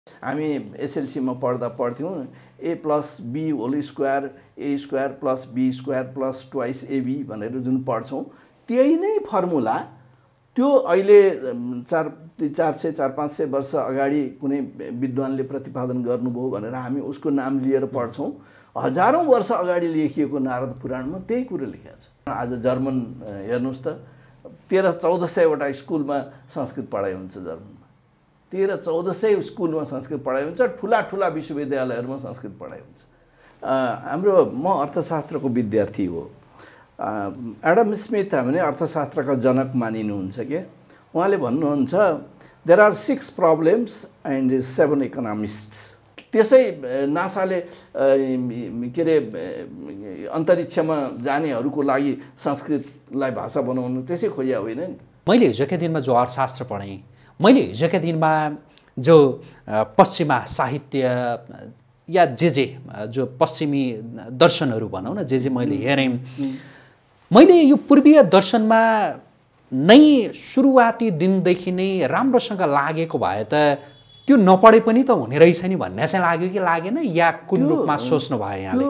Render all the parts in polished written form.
हामी एसएलसीमा पढ्थ्यौँ a + b whole square a square + b square + twice ab भनेर जुन पढ्छौँ त्यही नै फर्मुला त्यो अहिले 400-500 वर्ष अगाडि कुनै विद्वानले प्रतिपादन गर्नुभयो भनेर हामी उसको नाम लिएर पढ्छौँ। हजारौं वर्ष अगाडि लेखिएको नारद पुराणमा त्यही कुरो लेखेको छ। आज जर्मन हेर्नुहोस् त 1300-1400 वटा स्कुलमा संस्कृत पढाइ हुन्छ। जर्मनमा 1300-1400 स्कुलमा संस्कृत पढाइ हुन्छ। ठुला ठुला विश्वविद्यालयहरूमा संस्कृत पढाइ हुन्छ। म अर्थशास्त्रको विद्यार्थी हो। एडम स्मिथ हामीले अर्थशास्त्रका जनक मानिनुहुन्छ के। उहाँले भन्नुहुन्छ there are 6 problems and 7 economists. त्यसै नासाले के अरे अन्तरिक्षमा जानेहरूको लागि संस्कृतलाई भाषा बनाउनु त्यसै खोजिया होइन नि। मैले हिजोका दिनमा जो अर्थशास्त्र पढेँ, मैले हिजोका दिनमा जो पश्चिमा साहित्य या जो पश्चिमी दर्शनहरू भनौँ न जे मैले हेरेँ, मैले यो पूर्वीय दर्शनमा नै सुरुवाती दिनदेखि नै राम्रोसँग लागेको भए त त्यो नपढे पनि त हुने रहेछ नि भन्ने चाहिँ लाग्यो कि लागेन, या कुन रूपमा सोच्नु भयो यहाँले?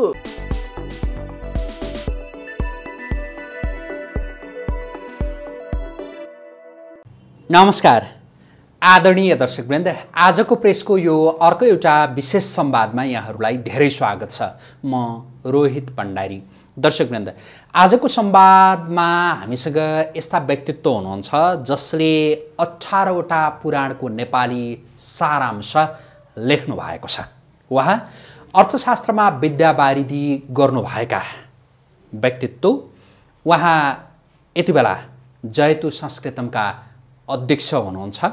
नमस्कार आदरणीय दर्शकवृन्द, आजको प्रेसको यो अर्को एउटा विशेष संवादमा यहाँहरूलाई धेरै स्वागत छ। म रोहित भण्डारी। दर्शकवृन्द, आजको संवादमा हामीसँग यस्ता व्यक्तित्व हुनुहुन्छ जसले 18 वटा पुराणको नेपाली सारांश लेख्नु भएको छ। उहाँ अर्थशास्त्रमा विद्यावारिधि गर्नुभएका व्यक्तित्व। उहाँ यति बेला जयतु संस्कृतमका अध्यक्ष हुनुहुन्छ।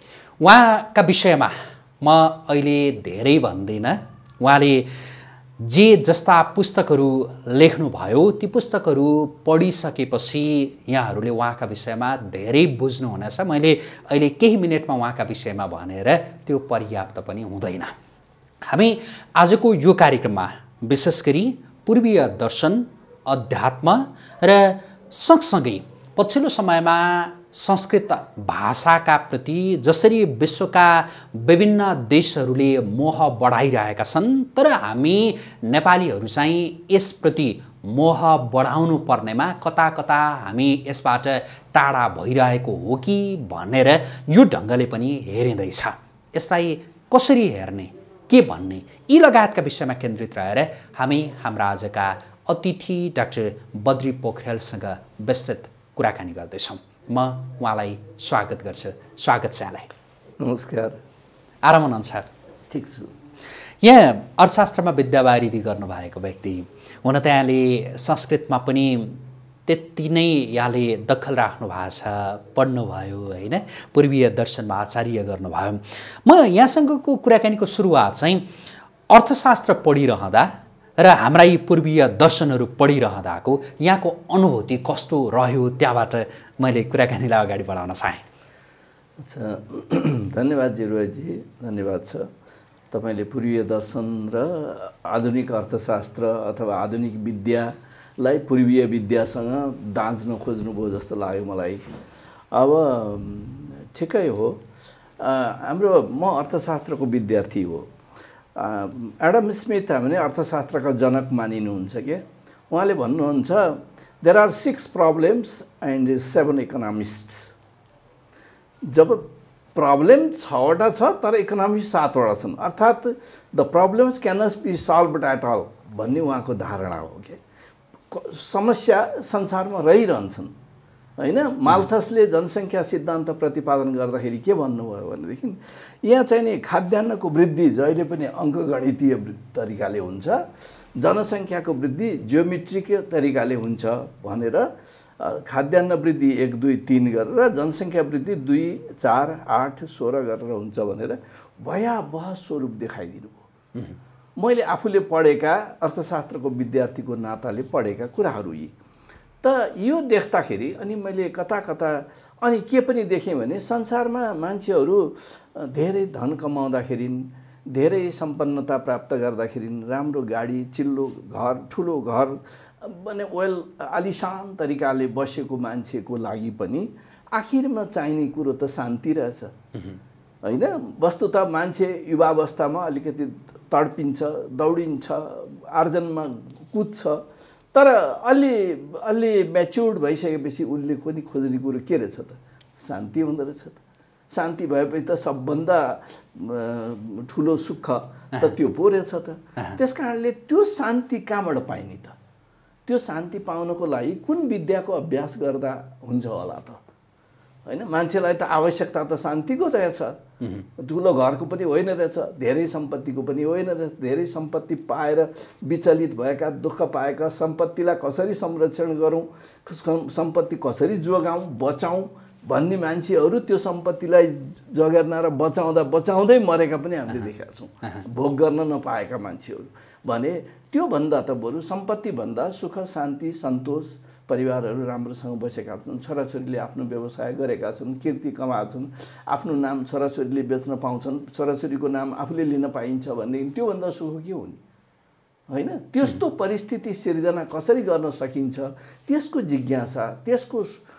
उहाँका विषयमा म अहिले धेरै भन्दिनँ। उहाँले जे जस्ता पुस्तकहरू लेख्नुभयो ती पुस्तकहरू पढिसकेपछि यहाँहरूले उहाँका विषयमा धेरै बुझ्नुहुनेछ। मैले अहिले केही मिनटमा उहाँका विषयमा भनेर त्यो पर्याप्त पनि हुँदैन। हामी आजको यो कार्यक्रममा विशेष गरी पूर्वीय दर्शन, अध्यात्म र सँगसँगै पछिल्लो समयमा संस्कृत भाषाका प्रति जसरी विश्वका विभिन्न देशहरूले मोह बढाइरहेका छन्, तर हामी नेपालीहरू चाहिँ यसप्रति मोह बढाउनु पर्नेमा कता कता हामी यसबाट टाढा भइरहेको हो कि भनेर यो ढङ्गले पनि हेरिँदैछ। यसलाई कसरी हेर्ने, के भन्ने, यी लगायतका विषयमा केन्द्रित रहेर हामी हाम्रा आजका अतिथि डाक्टर बद्री पोखरेलसँग विस्तृत कुराकानी गर्दैछौँ। म उहाँलाई स्वागत गर्छु। स्वागत छ यहाँलाई। नमस्कार। आराम हुनुहुन्छ? ठिक छु। यहाँ अर्थशास्त्रमा विद्यावारिधि गर्नुभएको व्यक्ति हुन त यहाँले संस्कृतमा पनि त्यति नै यहाँले दखल राख्नु भएको छ, पढ्नुभयो होइन, पूर्वीय दर्शनमा आचार्य गर्नुभयो। म यहाँसँगको कुराकानीको सुरुवात चाहिँ अर्थशास्त्र पढिरहँदा र हाम्रा यी पूर्वीय दर्शनहरू पढिरहँदाको यहाँको अनुभूति कस्तो रह्यो, त्यहाँबाट मैले कुराकानीलाई अगाडि बढाउन चाहेँ। अच्छा, धन्यवाद जी रोहितजी, धन्यवाद छ। तपाईँले पूर्वीय दर्शन र आधुनिक अर्थशास्त्र अथवा आधुनिक विद्यालाई पूर्वीय विद्यासँग दाँच्न खोज्नुभयो जस्तो लाग्यो मलाई। अब ठिकै हो। म अर्थशास्त्रको विद्यार्थी हो। एडम स्मिथ हामीले अर्थशास्त्रका जनक मानिनुहुन्छ के। उहाँले भन्नुहुन्छ there are 6 problems and 7 economists. जब प्रब्लम 6 वटा छ तर इकोनोमिस्ट 7 वटा छन्, अर्थात् the problems cannot be solved at all भन्ने उहाँको धारणा हो के। समस्या संसारमा रहिरहन्छन् होइन। माल्थसले जनसङ्ख्या सिद्धान्त प्रतिपादन गर्दाखेरि के भन्नुभयो भनेदेखि यहाँ चाहिँ नि खाद्यान्नको वृद्धि जहिले पनि अङ्कगणितीय तरिकाले हुन्छ, जनसङ्ख्याको वृद्धि जियोमेट्रिक तरिकाले हुन्छ भनेर खाद्यान्न वृद्धि 1, 2, 3 गरेर जनसङ्ख्या वृद्धि 2, 4, 8, 16 गरेर हुन्छ भनेर भयावह स्वरूप देखाइदिनु भयो। मैले आफूले पढेका अर्थशास्त्रको विद्यार्थीको नाताले पढेका कुराहरू यी त यो देख्दाखेरि अनि मैले कता कता अनि के पनि देखेँ भने संसारमा मान्छेहरू धेरै धन कमाउँदाखेरि, धेरै सम्पन्नता प्राप्त गर्दाखेरि, राम्रो गाडी, चिल्लो घर, ठुलो घर भने वेल आलिशान तरिकाले बसेको मान्छेको लागि पनि आखिरमा चाहिने कुरो त शान्ति रहेछ। होइन। वस्तुतः मान्छे युवावस्थामा अलिकति तडपिन्छ, दौडिन्छ, आर्जनमा कुद्छ, तर अलि म्याच्योर्ड भइसकेपछि उसले पनि खोज्ने कुरो के रहेछ त? शान्ति हुँदो रहेछ त। शान्ति भएपछि त सबभन्दा ठुलो सुख त त्यो पो रहेछ त। त्यस कारणले त्यो शान्ति कहाँबाट पाइने त? त्यो शान्ति पाउनको लागि कुन विद्याको अभ्यास गर्दा हुन्छ होला त? होइन, मान्छेलाई त आवश्यकता त शान्तिको रहेछ। ठुलो घरको पनि होइन रहेछ, धेरै सम्पत्तिको पनि होइन रहेछ। धेरै सम्पत्ति पाएर विचलित भएका, दुःख पाएका, सम्पत्तिलाई कसरी संरक्षण गरौँ, सम्पत्ति कसरी जोगाउँ, बचाउँ भन्ने मान्छेहरू त्यो सम्पत्तिलाई जगेर्ना र बचाउँदै मरेका पनि हामीले देखेका छौँ। भोग गर्न नपाएका मान्छेहरू भने त्योभन्दा त बरु सम्पत्तिभन्दा सुख, शान्ति, सन्तोष, परिवारहरू राम्रोसँग बसेका छन्, छोराछोरीले आफ्नो व्यवसाय गरेका छन्, कीर्ति कमाएका छन्, आफ्नो नाम छोराछोरीले बेच्न पाउँछन्, छोराछोरीको नाम आफूले लिन पाइन्छ भनेदेखि त्योभन्दा सुख के हुने? होइन, त्यस्तो परिस्थिति सिर्जना कसरी गर्न सकिन्छ त्यसको जिज्ञासा, त्यसको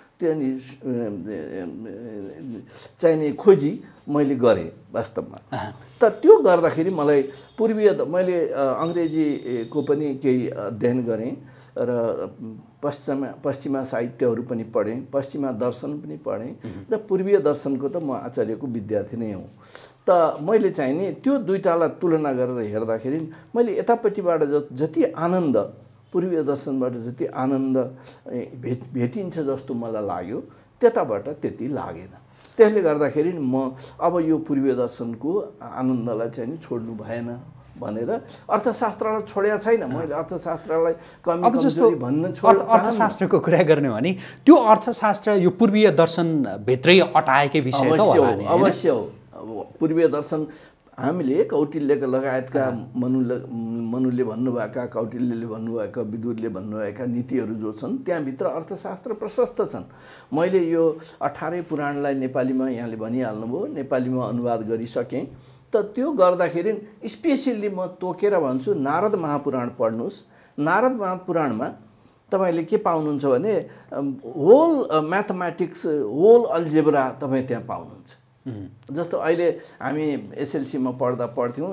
चाहिने खोजी मैले गरेँ वास्तवमा। त त्यो गर्दाखेरि मलाई मैले अङ्ग्रेजीको पनि केही अध्ययन गरेँ र पश्चिमा साहित्यहरू पनि पढेँ, पश्चिमा दर्शन पनि पढेँ र पूर्वीय दर्शनको त म आचार्यको विद्यार्थी नै हुँ। त मैले चाहिँ नि त्यो दुईटालाई तुलना गरेर हेर्दाखेरि मैले यतापट्टिबाट जति आनन्द, पूर्वीय दर्शनबाट जति आनन्द भेटिन्छ जस्तो मलाई लाग्यो, त्यताबाट त्यति लागेन। त्यसले गर्दाखेरि म अब यो पूर्वीय दर्शनको आनन्दलाई चाहिँ नि छोड्नु भएन भनेर अर्थशास्त्रलाई छोडेको छैन। मैले अर्थशास्त्रलाई कमजोरी भन्न अर्थशास्त्रको कुरा गर्ने हो भने त्यो अर्थशास्त्र यो पूर्वीय दर्शनभित्रै अटाएकै विषय त होला नि? अवश्य हो। पूर्वीय दर्शन हामीले कौटिल्यका लगायतका मनुले भन्नुभएका, कौटिल्यले भन्नुभएका, विदुरले भन्नुभएका नीतिहरू जो छन् त्यहाँभित्र अर्थशास्त्र प्रशस्त छन्। मैले यो 18 पुराणलाई नेपालीमा यहाँले भनिहाल्नुभयो, नेपालीमा अनुवाद गरिसकेँ। त त्यो गर्दाखेरि स्पेसियल्ली म तोकेर भन्छु, नारद महापुराण पढ्नुहोस्। नारद महापुराणमा तपाईँले के पाउनुहुन्छ भने होल म्याथमेटिक्स, होल अल्जेब्रा तपाईँ त्यहाँ पाउनुहुन्छ। जस्तो अहिले हामी एसएलसीमा पढ्थ्यौँ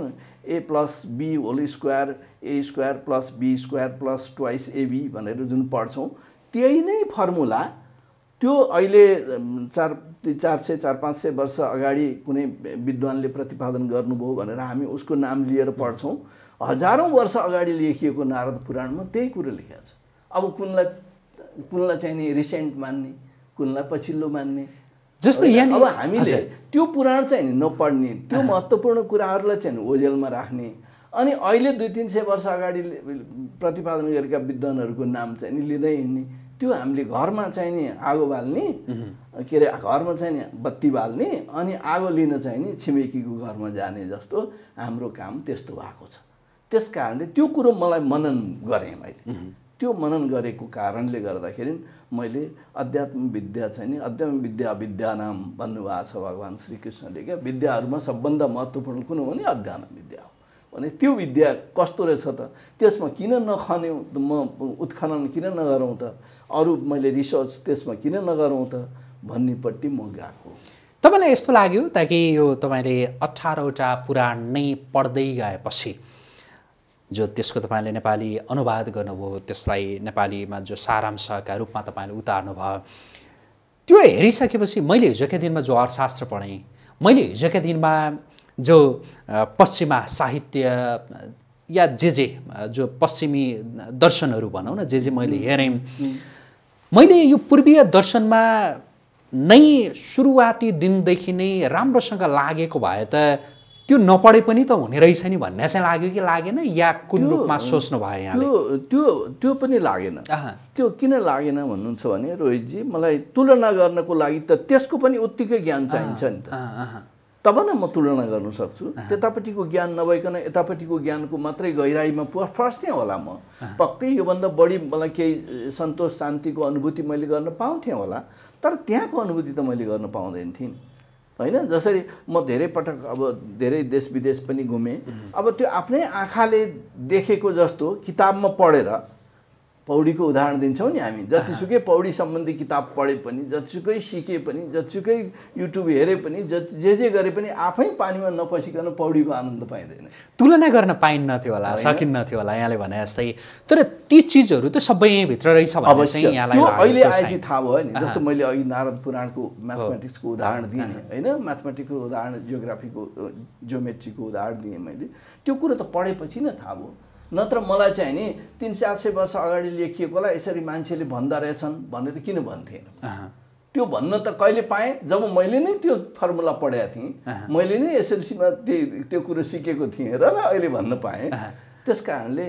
a+b² a² + b² + twice ab भनेर जुन पढ्छौँ, त्यही नै फर्मुला त्यो अहिले 400-500 वर्ष अगाडि कुनै विद्वानले प्रतिपादन गर्नुभयो भनेर हामी उसको नाम लिएर पढ्छौँ। हजारौँ वर्ष अगाडि लेखिएको नारद पुराणमा त्यही कुरो लेखेको छ। अब कुनलाई चाहिँ नि रिसेन्ट मान्ने, कुनलाई पछिल्लो मान्ने, जस्तो यहाँ अब हामीले त्यो पुराण चाहिँ नि नपढ्ने, त्यो महत्त्वपूर्ण कुराहरूलाई चाहिँ ओझेलमा राख्ने, अनि अहिले 200-300 वर्ष अगाडि प्रतिपादन गरेका विद्वानहरूको नाम चाहिँ नि लिँदै हिँड्ने, त्यो हामीले घरमा चाहिँ नि आगो बाल्ने, के अरे घरमा चाहिँ नि बत्ती बाल्ने, अनि आगो लिन चाहिँ नि छिमेकीको घरमा जाने जस्तो हाम्रो काम त्यस्तो भएको छ। त्यस कारणले त्यो कुरो मलाई मनन गरेँ मैले। त्यो मनन गरेको कारणले गर्दाखेरि मैले अध्यात्म विद्या चाहिँ नि अध्यात्म विद्या विद्यानाम भन्नुभएको छ भगवान् श्रीकृष्णले। क्या विद्याहरूमा सबभन्दा महत्त्वपूर्ण कुन हो भने अध्यात्म विद्या हो। भने त्यो विद्या कस्तो रहेछ त, त्यसमा किन नखन्यौँ, म उत्खनन किन नगरौँ त, अरू मैले रिसर्च त्यसमा किन नगरौँ त भन्नेपट्टि म गएको। तपाईँलाई यस्तो लाग्यो ताकि यो तपाईँले 18वटा पुराण नै पढ्दै गएपछि जो त्यसको तपाईँले नेपाली अनुवाद गर्नुभयो, त्यसलाई नेपालीमा जो सारांशका रूपमा तपाईँले उतार्नु भयो, त्यो हेरिसकेपछि मैले हिजोका दिनमा जो अर्थशास्त्र पढेँ, मैले हिजोका दिनमा जो पश्चिमा साहित्य या जो पश्चिमी दर्शनहरू भनौँ न, जे मैले हेरेँ, मैले यो पूर्वीय दर्शनमा नै सुरुवाती दिनदेखि नै राम्रोसँग लागेको भए त त्यो नपढे पनि त हुने रहेछ नि भन्ने चाहिँ लाग्यो कि लागेन, या कुन रूपमा सोच्नु भयो यहाँले? त्यो पनि लागेन। त्यो किन लागेन भन्नुहुन्छ भने रोहितजी, मलाई तुलना गर्नको लागि त त्यसको पनि उत्तिकै ज्ञान चाहिन्छ नि त, तब न म तुलना गर्न सक्छु। त्यतापट्टिको ज्ञान नभइकन यतापट्टिको ज्ञानको मात्रै गहिराइमा फस्ने होला म, पक्कै योभन्दा बढी मलाई केही सन्तोष शान्तिको अनुभूति मैले गर्न पाउँथेँ होला, तर त्यहाँको अनुभूति त मैले गर्न पाउँदैन थिएँ होइन। जसरी म धेरै पटक अब धेरै देश विदेश पनि घुमेँ, अब त्यो आफ्नै आँखाले देखेको जस्तो किताबमा पढेर पौडीको उदाहरण दिन्छौँ नि हामी। जतिसुकै पौडी सम्बन्धी किताब पढे पनि, जतिसुकै सिके पनि, जतिसुकै युट्युब हेरे पनि, जे गरे पनि आफै पानीमा नपसिकन पौडीको आनन्द पाइँदैन। तुलना गर्न पाइन्न थियो होला, सकिन्न थियो होला यहाँले भने जस्तै। तर ती चिजहरू त सबै यहीँभित्र रहेछ भने चाहिँ यहाँलाई अहिले आएपछि थाहा भयो नि। जस्तो मैले अघि नारद पुराणको म्याथमेटिक्सको उदाहरण दिएँ होइन, म्याथमेटिक्सको उदाहरण, जियोग्राफीको जियोमेट्रीको उदाहरण दिएँ मैले। त्यो कुरो त पढेपछि नै थाहा भयो। नत्र मलाई चाहिँ नि 300-400 वर्ष अगाडि लेखिएकोलाई यसरी मान्छेले भन्दा रहेछन् भनेर किन भन्थेन? त्यो भन्न त कहिले पाएँ जब मैले नै त्यो फर्मुला पढेको थिएँ, मैले नै एसएलसीमा त्यो कुरो सिकेको थिएँ र अहिले भन्न पाएँ। त्यस कारणले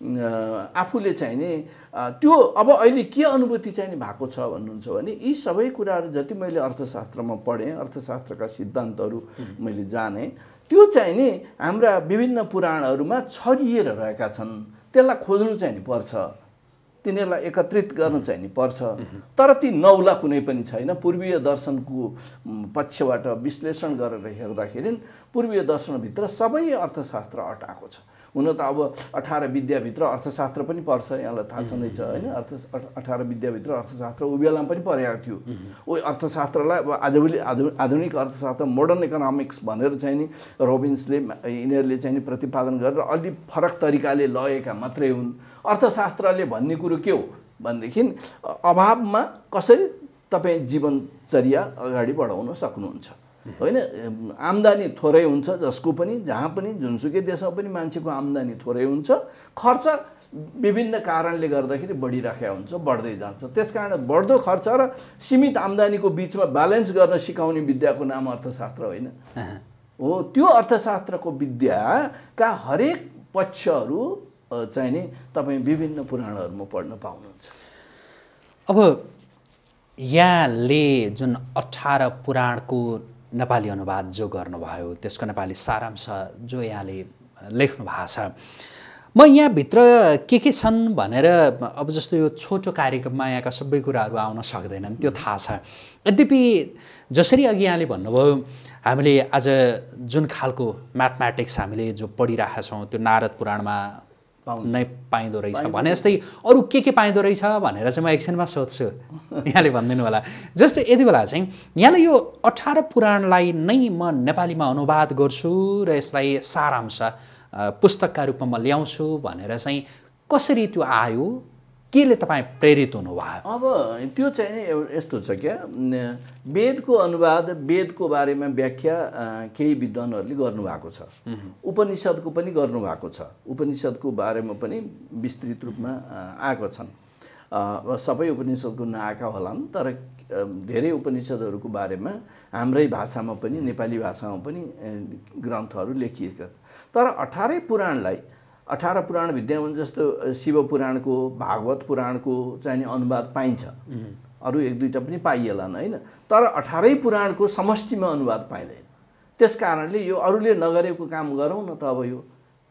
आफूले चाहिँ नि त्यो अब अहिले के अनुभूति चाहिँ भएको छ भन्नुहुन्छ भने यी सबै कुराहरू जति मैले अर्थशास्त्रमा पढेँ, अर्थशास्त्रका सिद्धान्तहरू मैले जाने, त्यो चाहिँ नि हाम्रा विभिन्न पुराणहरूमा छरिएर रहेका छन्। त्यसलाई खोज्नु चाहिँ नि पर्छ, तिनीहरूलाई एकत्रित गर्न चाहिँ नि पर्छ। तर ती नौला कुनै पनि छैन। पूर्वीय दर्शनको पक्षबाट विश्लेषण गरेर हेर्दाखेरि पूर्वीय दर्शनभित्र सबै अर्थशास्त्र अटाएको छ। हुन त अब 18 विद्याभित्र अर्थशास्त्र पनि पर्छ, यहाँलाई थाहा छँदैछ होइन। 18 विद्याभित्र अर्थशास्त्र उबेलामा पनि परेको थियो। ओ अर्थशास्त्रलाई अब आजभोलि आधुनिक अर्थशास्त्र, मोडर्न इकोनोमिक्स भनेर चाहिँ नि रोबिन्सले यिनीहरूले चाहिँ नि प्रतिपादन गरेर अलि फरक तरिकाले लगेका मात्रै हुन्। अर्थशास्त्रले भन्ने कुरो के हो भनेदेखि अभावमा कसरी तपाईँ जीवनचर्या अगाडि बढाउन सक्नुहुन्छ होइन। आम्दानी थोरै हुन्छ जसको पनि, जहाँ पनि, जुनसुकै देशमा पनि मान्छेको आम्दानी थोरै हुन्छ, खर्च विभिन्न कारणले गर्दाखेरि बढिराखेको हुन्छ, बढ्दै जान्छ। त्यसकारण बढ्दो खर्च र सीमित आम्दानीको बिचमा ब्यालेन्स गर्न सिकाउने विद्याको नाम अर्थशास्त्र होइन हो। त्यो अर्थशास्त्रको विद्याका हरेक पक्षहरू चाहिँ नि तपाईँ विभिन्न पुराणहरूमा पढ्न पाउनुहुन्छ। अब यहाँले जुन 18 पुराणको नेपाली अनुवाद जो गर्नुभयो, त्यसको नेपाली सारांश जो यहाँले लेख्नु भएको छ, म यहाँभित्र के छन् भनेर अब जस्तो यो छोटो कार्यक्रममा यहाँका सबै कुराहरू आउन सक्दैनन्, त्यो थाहा छ। यद्यपि जसरी अघि यहाँले भन्नुभयो हामीले आज जुन खालको म्याथमेटिक्स हामीले जो पढिरहेका छौँ त्यो नारद पुराणमा नै पाइँदो रहेछ भने जस्तै अरू के पाइँदो रहेछ भनेर चाहिँ म एकछिनमा सोध्छु, यहाँले भनिदिनु होला। जस्तै यति बेला चाहिँ यहाँले यो 18 पुराणलाई नै म नेपालीमा अनुवाद गर्छु र यसलाई सारांश पुस्तकका रूपमा म ल्याउँछु भनेर चाहिँ कसरी त्यो आयो, केले तपाईँ प्रेरित हुनुभयो? अब त्यो चाहिँ नि यस्तो छ क्या, वेदको अनुवाद, वेदको बारेमा व्याख्या केही विद्वानहरूले गर्नुभएको छ, उपनिषदको पनि गर्नुभएको छ, उपनिषदको बारेमा पनि विस्तृत रूपमा आएको छन्। सबै उपनिषदको नआएका होलान्, तर धेरै उपनिषदहरूको बारेमा हाम्रै भाषामा पनि, नेपाली भाषामा पनि ग्रन्थहरू लेखिएका। तर 18 पुराणलाई, 18 पुराण विद्यमान जस्तो शिव पुराणको, भागवत पुराणको चाहिँ अनुवाद पाइन्छ, अरू 1-2टा पनि पाइएलान् होइन। तर 18 पुराणको समष्टिमा अनुवाद पाइँदैन। त्यस कारणले यो अरूले नगरेको काम गरौँ न त। अब यो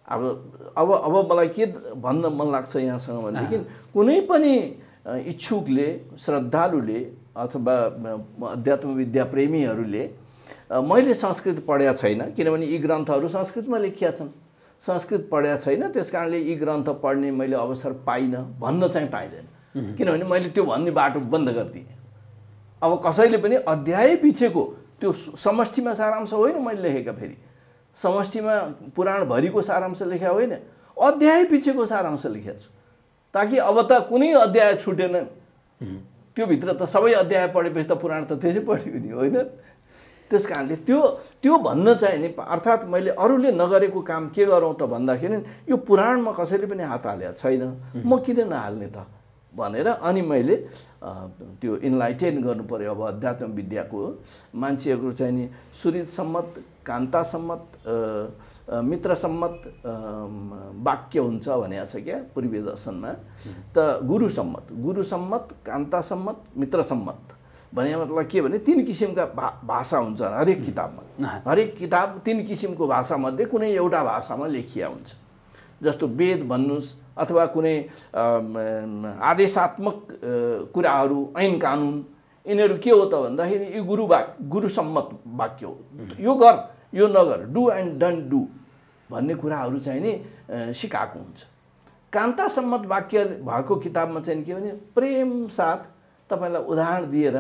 अब मलाई के भन्न मन लाग्छ यहाँसँग भनेदेखि, कुनै पनि इच्छुकले, श्रद्धालुले अथवा अध्यात्म विद्या प्रेमीहरूले, मैले संस्कृत पढेको छैन किनभने यी ग्रन्थहरू संस्कृतमा लेखिया छन्, संस्कृत पढेको छैन त्यस कारणले यी ग्रन्थ पढ्ने मैले अवसर पाइनँ भन्न चाहिँ पाइँदैन, किनभने मैले त्यो भन्ने बाटो बन्द गरिदिएँ। अब कसैले पनि अध्याय पछिको त्यो समष्टिमा सारांश होइन मैले लेखेका, फेरि समष्टिमा पुराणभरिको सारांश लेखेको होइन, अध्याय पछिको सारांश लेखेको छु, ताकि अब त कुनै अध्याय छुटेन। त्यो भित्र त सबै अध्याय पढेपछि त पुराण त त्यसै पढ्यो नि होइन। त्यस कारणले त्यो भन्न चाहिँ नि, अर्थात् मैले अरूले नगरेको काम के गरौँ त भन्दाखेरि यो पुराणमा कसैले पनि हात हालेको छैन, म किन नहाल्ने त भनेर अनि मैले त्यो इन्लाइटेन गर्नु पर्यो। अब अध्यात्म विद्याको मान्छेहरू चाहिँ नि सूर्य सम्मत, कान्ता सम्मत, मित्र सम्मत वाक्य हुन्छ भनेको छ क्या पूर्वीय दर्शनमा। त गुरु सम्मत, कान्ता सम्मत, मित्र सम्मत भने मतलब के भने 3 किसिमका भाषा हुन्छ हरेक किताबमा। हरेक किताब 3 किसिमको भाषामध्ये कुनै एउटा भाषामा लेखिया हुन्छ। जस्तो वेद भन्नुहोस् अथवा कुनै आदेशात्मक कुराहरू, ऐन कानुन, यिनीहरू के हो त भन्दाखेरि यो गुरु सम्मत वाक्य हो। यो गर, यो नगर, डु एन्ड डन्ट डु भन्ने कुराहरू चाहिँ नि सिकाएको हुन्छ। कान्ता सम्मत वाक्य भएको किताबमा चाहिँ के भने प्रेम साथ तपाईलाई उदाहरण दिएर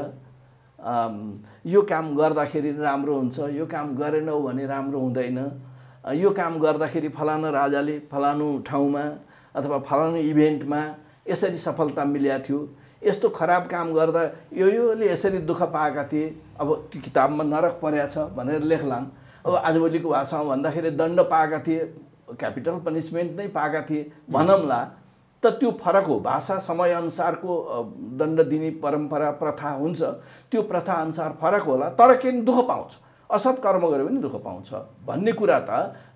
यो काम गर्दाखेरि राम्रो हुन्छ, यो काम गरेनौ भने राम्रो हुँदैन, यो काम गर्दाखेरि फलाना राजाले फलानु ठाउँमा अथवा फलानु इभेन्टमा यसरी सफलता मिलेको थियो, यस्तो खराब काम गर्दा योले यसरी दुःख पाएका थिए, अब त्यो किताबमा नरक परेको छ भनेर लेख्लान्। अब आजभोलिको भाषामा भन्दाखेरि दण्ड पाएका थिए, क्यापिटल पनिसमेन्ट नै पाएका थिए भनौँला, त त्यो फरक हो। भाषा समयअनुसारको दण्ड दिने परम्परा प्रथा हुन्छ, त्यो प्रथा अनुसार फरक होला, तर के दुःख पाउँछ, असत् कर्म गर्यो भने दुःख पाउँछ भन्ने कुरा त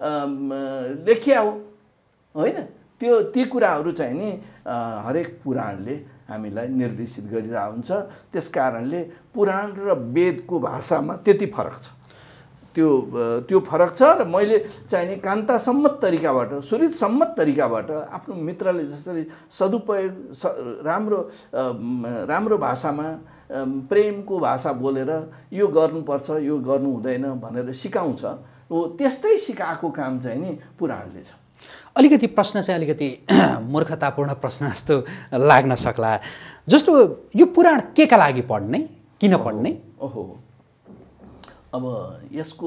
लेखिया हो होइन। ती कुराहरू चाहिँ नि हरेक पुराणले हामीलाई निर्देशित गरिरहेको हुन्छ। त्यस कारणले पुराण र वेदको भाषामा त्यति फरक छ, त्यो फरक छ। र मैले चाहिँ नि कान्ता सम्मत तरिकाबाट, सुरित सम्मत तरिकाबाट आफ्नो मित्रले जसरी सदुपयोग राम्रो भाषामा प्रेमको भाषा बोलेर यो गर्नुपर्छ यो गर्नु हुँदैन भनेर सिकाउँछ, हो त्यस्तै सिकाएको काम चाहिँ नि पुराणले छ। अलिकति प्रश्न चाहिँ अलिकति मूर्खतापूर्ण प्रश्न जस्तो लाग्न सक्ला। जस्तो यो पुराण केका लागि पढ्ने, किन पढ्ने? ओहो, अब यसको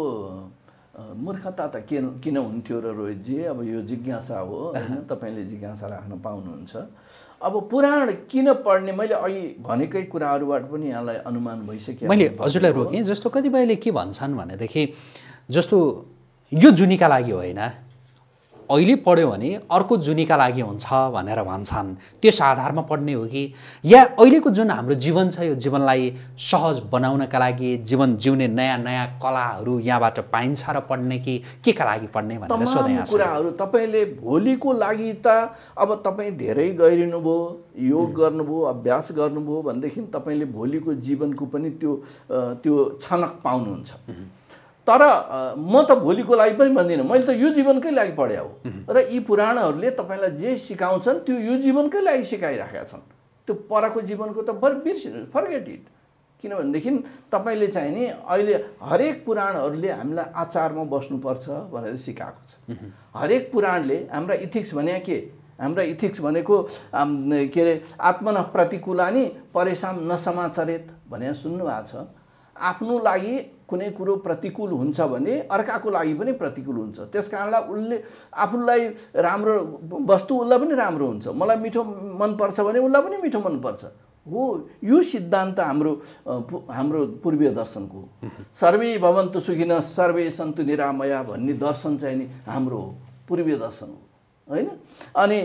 मूर्खता त किन हुन्थ्यो र रोहितजी? अब यो जिज्ञासा हो होइन, तपाईँले जिज्ञासा राख्न पाउनुहुन्छ। अब पुराण किन पढ्ने मैले अघि भनेकै कुराहरूबाट पनि यहाँलाई अनुमान भइसक्यो। मैले हजुरलाई रोकेँ। जस्तो कतिपयले के भन्छन् भनेदेखि जस्तो यो जुनीका लागि होइन, अहिले पढ्यो भने अर्को जुनीका लागि हुन्छ भनेर भन्छन्, त्यस आधारमा पढ्ने हो कि या अहिलेको जुन हाम्रो जीवन छ यो जीवनलाई सहज बनाउनका लागि, जीवन जिउने नयाँ नयाँ कलाहरू यहाँबाट पाइन्छ र पढ्ने कि केका लागि पढ्ने भनेर सोधेँ। कुराहरू तपाईँले भोलिको लागि त अब तपाईँ धेरै गहिरिनु भयो, योग गर्नुभयो, अभ्यास गर्नुभयो भनेदेखि तपाईँले भोलिको जीवनको पनि त्यो छनक पाउनुहुन्छ। तर म त भोलिको लागि पनि भन्दिनँ, मैले त यो जीवनकै लागि पढे हो। र यी पुराणहरूले तपाईँलाई जे सिकाउँछन् त्यो यो जीवनकै लागि सिकाइराखेका छन्। त्यो परको जीवनको त बिर्सिनु, फर्गेट इट। किनभनेदेखि तपाईँले चाहिँ नि अहिले हरेक पुराणहरूले हामीलाई आचारमा बस्नुपर्छ भनेर सिकाएको छ। हरेक पुराणले हाम्रा इथिक्स भने के, हाम्रा इथिक्स भनेको के अरे आत्मन प्रतिकूलानि परेशान नसमाचरेत भनेर सुन्नुभएको छ। आफ्नो लागि कुनै कुरो प्रतिकूल हुन्छ भने अर्काको लागि पनि प्रतिकूल हुन्छ। त्यस कारणले उसले आफूलाई राम्रो वस्तु उसलाई पनि राम्रो हुन्छ, मलाई मिठो मनपर्छ भने उसलाई पनि मिठो मनपर्छ हो। यो सिद्धान्त हाम्रो पूर्वीय दर्शनको हो। सर्वे भवन्तु सुखिनः सर्वे सन्तु निरामया भन्ने दर्शन चाहिँ नि हाम्रो हो, पूर्वीय दर्शन हो होइन। अनि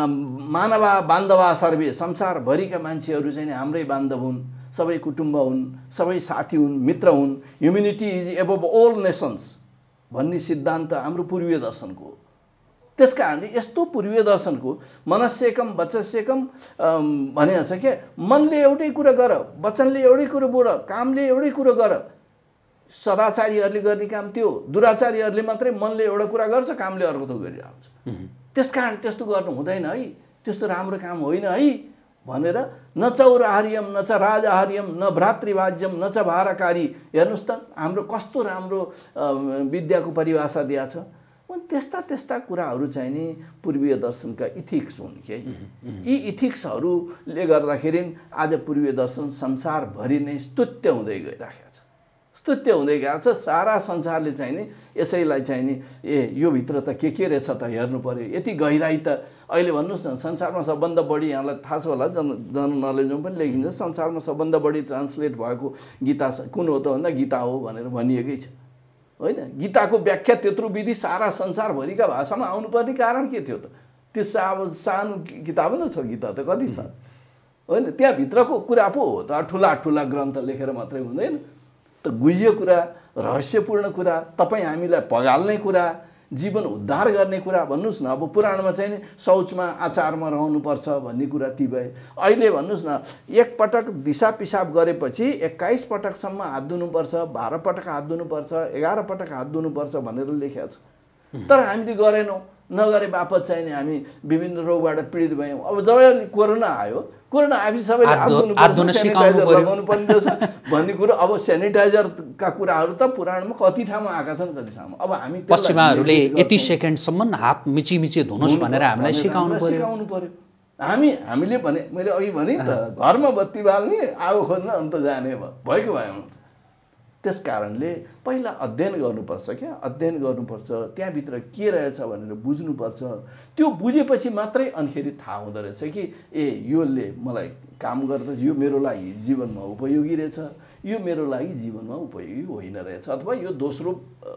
मानवा बान्धवा सर्वे, संसारभरिका मान्छेहरू चाहिँ हाम्रै बान्धव हुन्, सबै कुटुम्ब हुन्, सबै साथी हुन्, मित्र हुन्। Humanity is above all nations भन्ने सिद्धान्त हाम्रो पूर्वीय दर्शनको हो। त्यस कारणले यस्तो पूर्वीय दर्शनको मनस्यकम वचस्यकम भनेको छ के, मनले एउटै कुरा गर, वचनले एउटै कुरो बोल, कामले एउटै कुरो गर। सदाचारीहरूले गर्ने काम त्यो, दुराचारीहरूले मात्रै मनले एउटा कुरा गर्छ, कामले अर्को थोक गरिरहेको छ। त्यस कारण त्यस्तो गर्नु हुँदैन है, त्यस्तो राम्रो काम होइन है भनेर न चौराहार्यम न च राजहार्यम न भ्रातृभाज्यम न च भारकारी। हेर्नुहोस् त हाम्रो कस्तो राम्रो विद्याको परिभाषा दिएको छ। त्यस्ता कुराहरू चाहिँ नि पूर्वीय दर्शनका इथिक्स हुन् के। यी इथिक्सहरूले गर्दाखेरि आज पूर्वीय दर्शन संसारभरि नै स्तुत्य हुँदै गइरहेको छ, स्तुत्य हुँदै गएको छ। सारा संसारले चाहिँ नि यसैलाई चाहिँ नि यो भित्र त के रहेछ त हेर्नु पर्यो। यति गहिराई त अहिले भन्नुहोस् न, संसारमा सबभन्दा बढी, यहाँलाई थाहा छ होला, जनरल नलेजमा पनि लेखिन्छ, संसारमा सबभन्दा बढी ट्रान्सलेट भएको गीता कुन हो त भन्दा गीता हो भनेर भनिएकै छ होइन। गीताको व्याख्या त्यत्रो विधि सारा संसारभरिका भाषामा आउनुपर्ने कारण के थियो त? त्यो सानो किताब न छ गीता त, कति छ होइन। त्यहाँभित्रको कुरा पो हो त, ठुला ठुला ग्रन्थ लेखेर मात्रै हुँदैन त। गुह्य कुरा, रहस्यपूर्ण कुरा, तपाईँ हामीलाई पगाल्ने कुरा, जीवन उद्धार गर्ने कुरा भन्नुहोस् न। अब पुराणमा चाहिँ नि शौचमा आचारमा रहनुपर्छ भन्ने कुरा ती भए। अहिले भन्नुहोस् न, एक पटक दिशा पिसाब गरेपछि 21 पटकसम्म हात धुनुपर्छ, 12 पटक हात धुनुपर्छ, 11 पटक हात धुनुपर्छ भनेर लेखेको छ। तर हामीले गरेनौँ। नगरे बापत चाहिँ नि हामी विभिन्न रोगबाट पीडित भयौँ। अब जब कोरोना आयो, कोरोना आएपछि सबैले लगाउनु पर्ने रहेछ भन्ने कुरो। अब सेनिटाइजरका कुराहरू त पुराणमा कति ठाउँमा आएका छन्, कति ठाउँमा। अब हामी पश्चिमाहरूले यति सेकेन्डसम्म हात मिची धुनुहोस् भनेर हामीलाई सिकाउनु पर्यो। हामीले भने, मैले अघि भने त घरमा बत्ती बाल्ने, आगो खोज्न अन्त जाने भएको भयौँ। त्यस कारणले पहिला अध्ययन गर्नुपर्छ क्या, अध्ययन गर्नुपर्छ, त्यहाँभित्र के रहेछ भनेर बुझ्नुपर्छ। त्यो बुझेपछि मात्रै अनिखेरि थाहा हुँदो रहेछ कि योले मलाई काम गर्दछ, यो मेरो लागि जीवनमा उपयोगी रहेछ, यो मेरो लागि जीवनमा उपयोगी होइन रहेछ, अथवा यो दोस्रो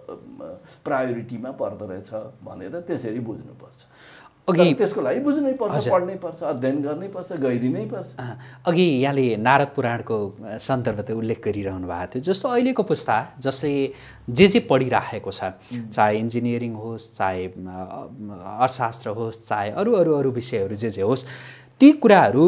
प्रायोरिटीमा पर्दो रहेछ भनेर त्यसरी बुझ्नुपर्छ। अघि त्यसको लागि बुझ्नै पर्छ, पढ्नै पर्छ, अध्ययन गर्नै पर्छ, गहिरिनै पर्छ। अघि यहाँले नारद पुराणको सन्दर्भ त उल्लेख गरिरहनु भएको थियो। जस्तो अहिलेको पुस्ता जसले जे पढिराखेको छ, चाहे इन्जिनियरिङ होस्, चाहे अर्थशास्त्र होस्, चाहे अरू विषयहरू जे होस्, ती कुराहरू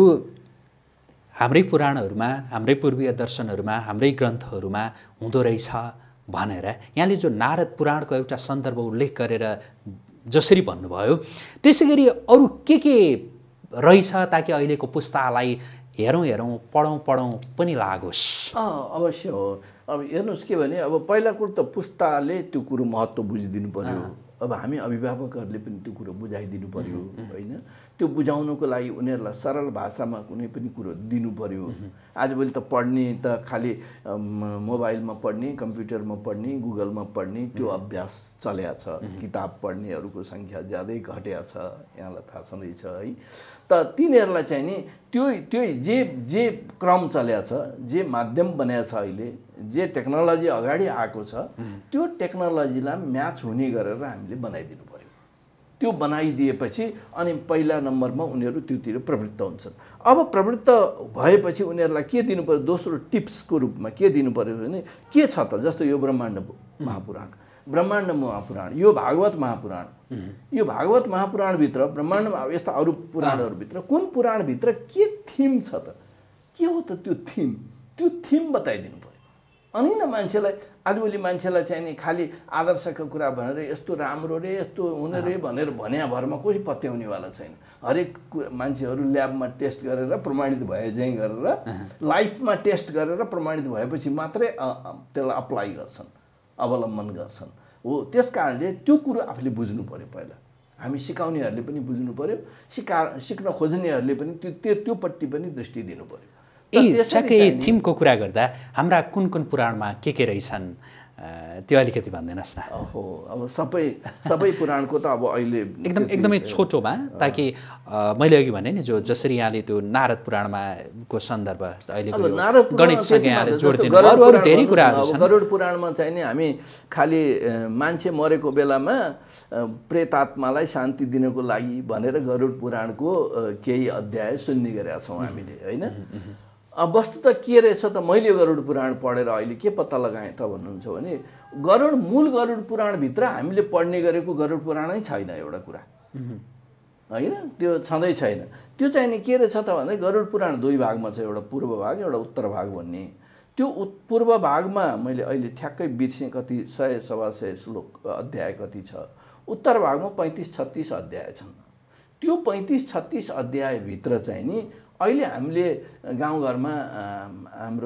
हाम्रै पुराणहरूमा, हाम्रै पूर्वीय दर्शनहरूमा, हाम्रै ग्रन्थहरूमा हुँदो रहेछ भनेर यहाँले जो नारद पुराणको एउटा सन्दर्भ उल्लेख गरेर जसरी भन्नुभयो, त्यसै गरी अरू के रहेछ ताकि अहिलेको पुस्तालाई हेरौँ पढौँ पनि लागोस्? अवश्य हो। अब हेर्नुहोस् के भने, अब पहिला कुरो त पुस्ताले त्यो कुरो महत्त्व बुझिदिनु पर्यो। अब हामी अभिभावकहरूले पनि त्यो कुरो बुझाइदिनु पर्यो होइन। त्यो बुझाउनको लागि उनीहरूलाई सरल भाषामा कुनै पनि कुरो दिनु पर्यो। आजभोलि त पढ्ने त खालि मोबाइलमा पढ्ने, कम्प्युटरमा पढ्ने, गुगलमा पढ्ने त्यो अभ्यास चल्या छ। किताब पढ्नेहरूको सङ्ख्या ज्यादै घटेको छ, यहाँलाई थाहा छँदैछ है। त तिनीहरूलाई चाहिँ नि त्यो जे क्रम चल्या छ, जे माध्यम बनाएको छ, अहिले जे टेक्नोलोजी अगाडि आएको छ, त्यो टेक्नोलोजीलाई म्याच हुने गरेर हामीले बनाइदिनु पर्यो। त्यो बनाइदिएपछि अनि पहिला नम्बरमा उनीहरू त्योतिर प्रवृत्त हुन्छन्। अब प्रवृत्त भएपछि उनीहरूलाई के दिनु पर्यो, दोस्रो टिप्सको रूपमा के दिनु पर्यो भने, के छ त, जस्तो यो ब्रह्माण्ड महापुराण, यो भागवत महापुराण, यो भागवत महापुराणभित्र, ब्रह्माण्डमा यस्ता अरू पुराणहरूभित्र कुन पुराणभित्र के थिम छ त, के हो त त्यो थिम बताइदिनु पर्यो। अनि न मान्छेलाई, आजभोलि मान्छेलाई चाहिँ नि खालि आदर्शका कुरा भनेर यस्तो राम्रो रे, यस्तो हुने रे भनेर भन्या भरमा कोही पत्याउनेवाला छैन। हरेक मान्छेहरू ल्याबमा टेस्ट गरेर प्रमाणित भए चाहिँ गरेर, लाइफमा टेस्ट गरेर प्रमाणित भएपछि मात्रै त्यसलाई अप्लाई गर्छन्, अवलम्बन गर्छन् हो। त्यस कारणले त्यो कुरो आफूले बुझ्नु पर्यो। पहिला हामी सिकाउनेहरूले पनि बुझ्नु पर्यो, सिक्न खोज्नेहरूले पनि त्योपट्टि पनि दृष्टि दिनु पर्यो। ठ्याक्कै थिमको कुरा गर्दा हाम्रा कुन पुराणमा के रहेछन् त्यो अलिकति भनिदिनुहोस् न। अब सबै पुराणको त अब अहिले एकदमै छोटोमा, ताकि मैले अघि भने नि जसरी यहाँले त्यो नारद पुराणमा को सन्दर्भ अहिलेको गणितसँग यहाँले जोड्दिनु, अरू धेरै कुराहरू छन्। गरुड पुराणमा चाहिँ नि हामी खालि मान्छे मरेको बेलामा प्रेतात्मालाई शान्ति दिनको लागि भनेर गरुड पुराणको केही अध्याय सुन्ने गरेका छौँ हामीले होइन। अब वस्तु त के रहेछ त, मैले गरुड पुराण पढेर अहिले के पत्ता लगाएँ त भन्नुहुन्छ भने, मूल गरुड पुराणभित्र हामीले पढ्ने गरेको गरुड पुराणै छैन एउटा कुरा होइन, त्यो छँदै छैन। त्यो चाहिँ नि के रहेछ त भन्दा, गरुड पुराण दुई भागमा छ, एउटा पूर्व भाग, एउटा उत्तर भाग भन्ने। त्यो पूर्व भागमा मैले अहिले ठ्याक्कै बिर्सेँ कति 100-125 श्लोक अध्याय कति छ। उत्तर भागमा 35-36 अध्याय छन्। त्यो 35-36 अध्यायभित्र चाहिँ नि अहिले हामीले गाउँघरमा हाम्रो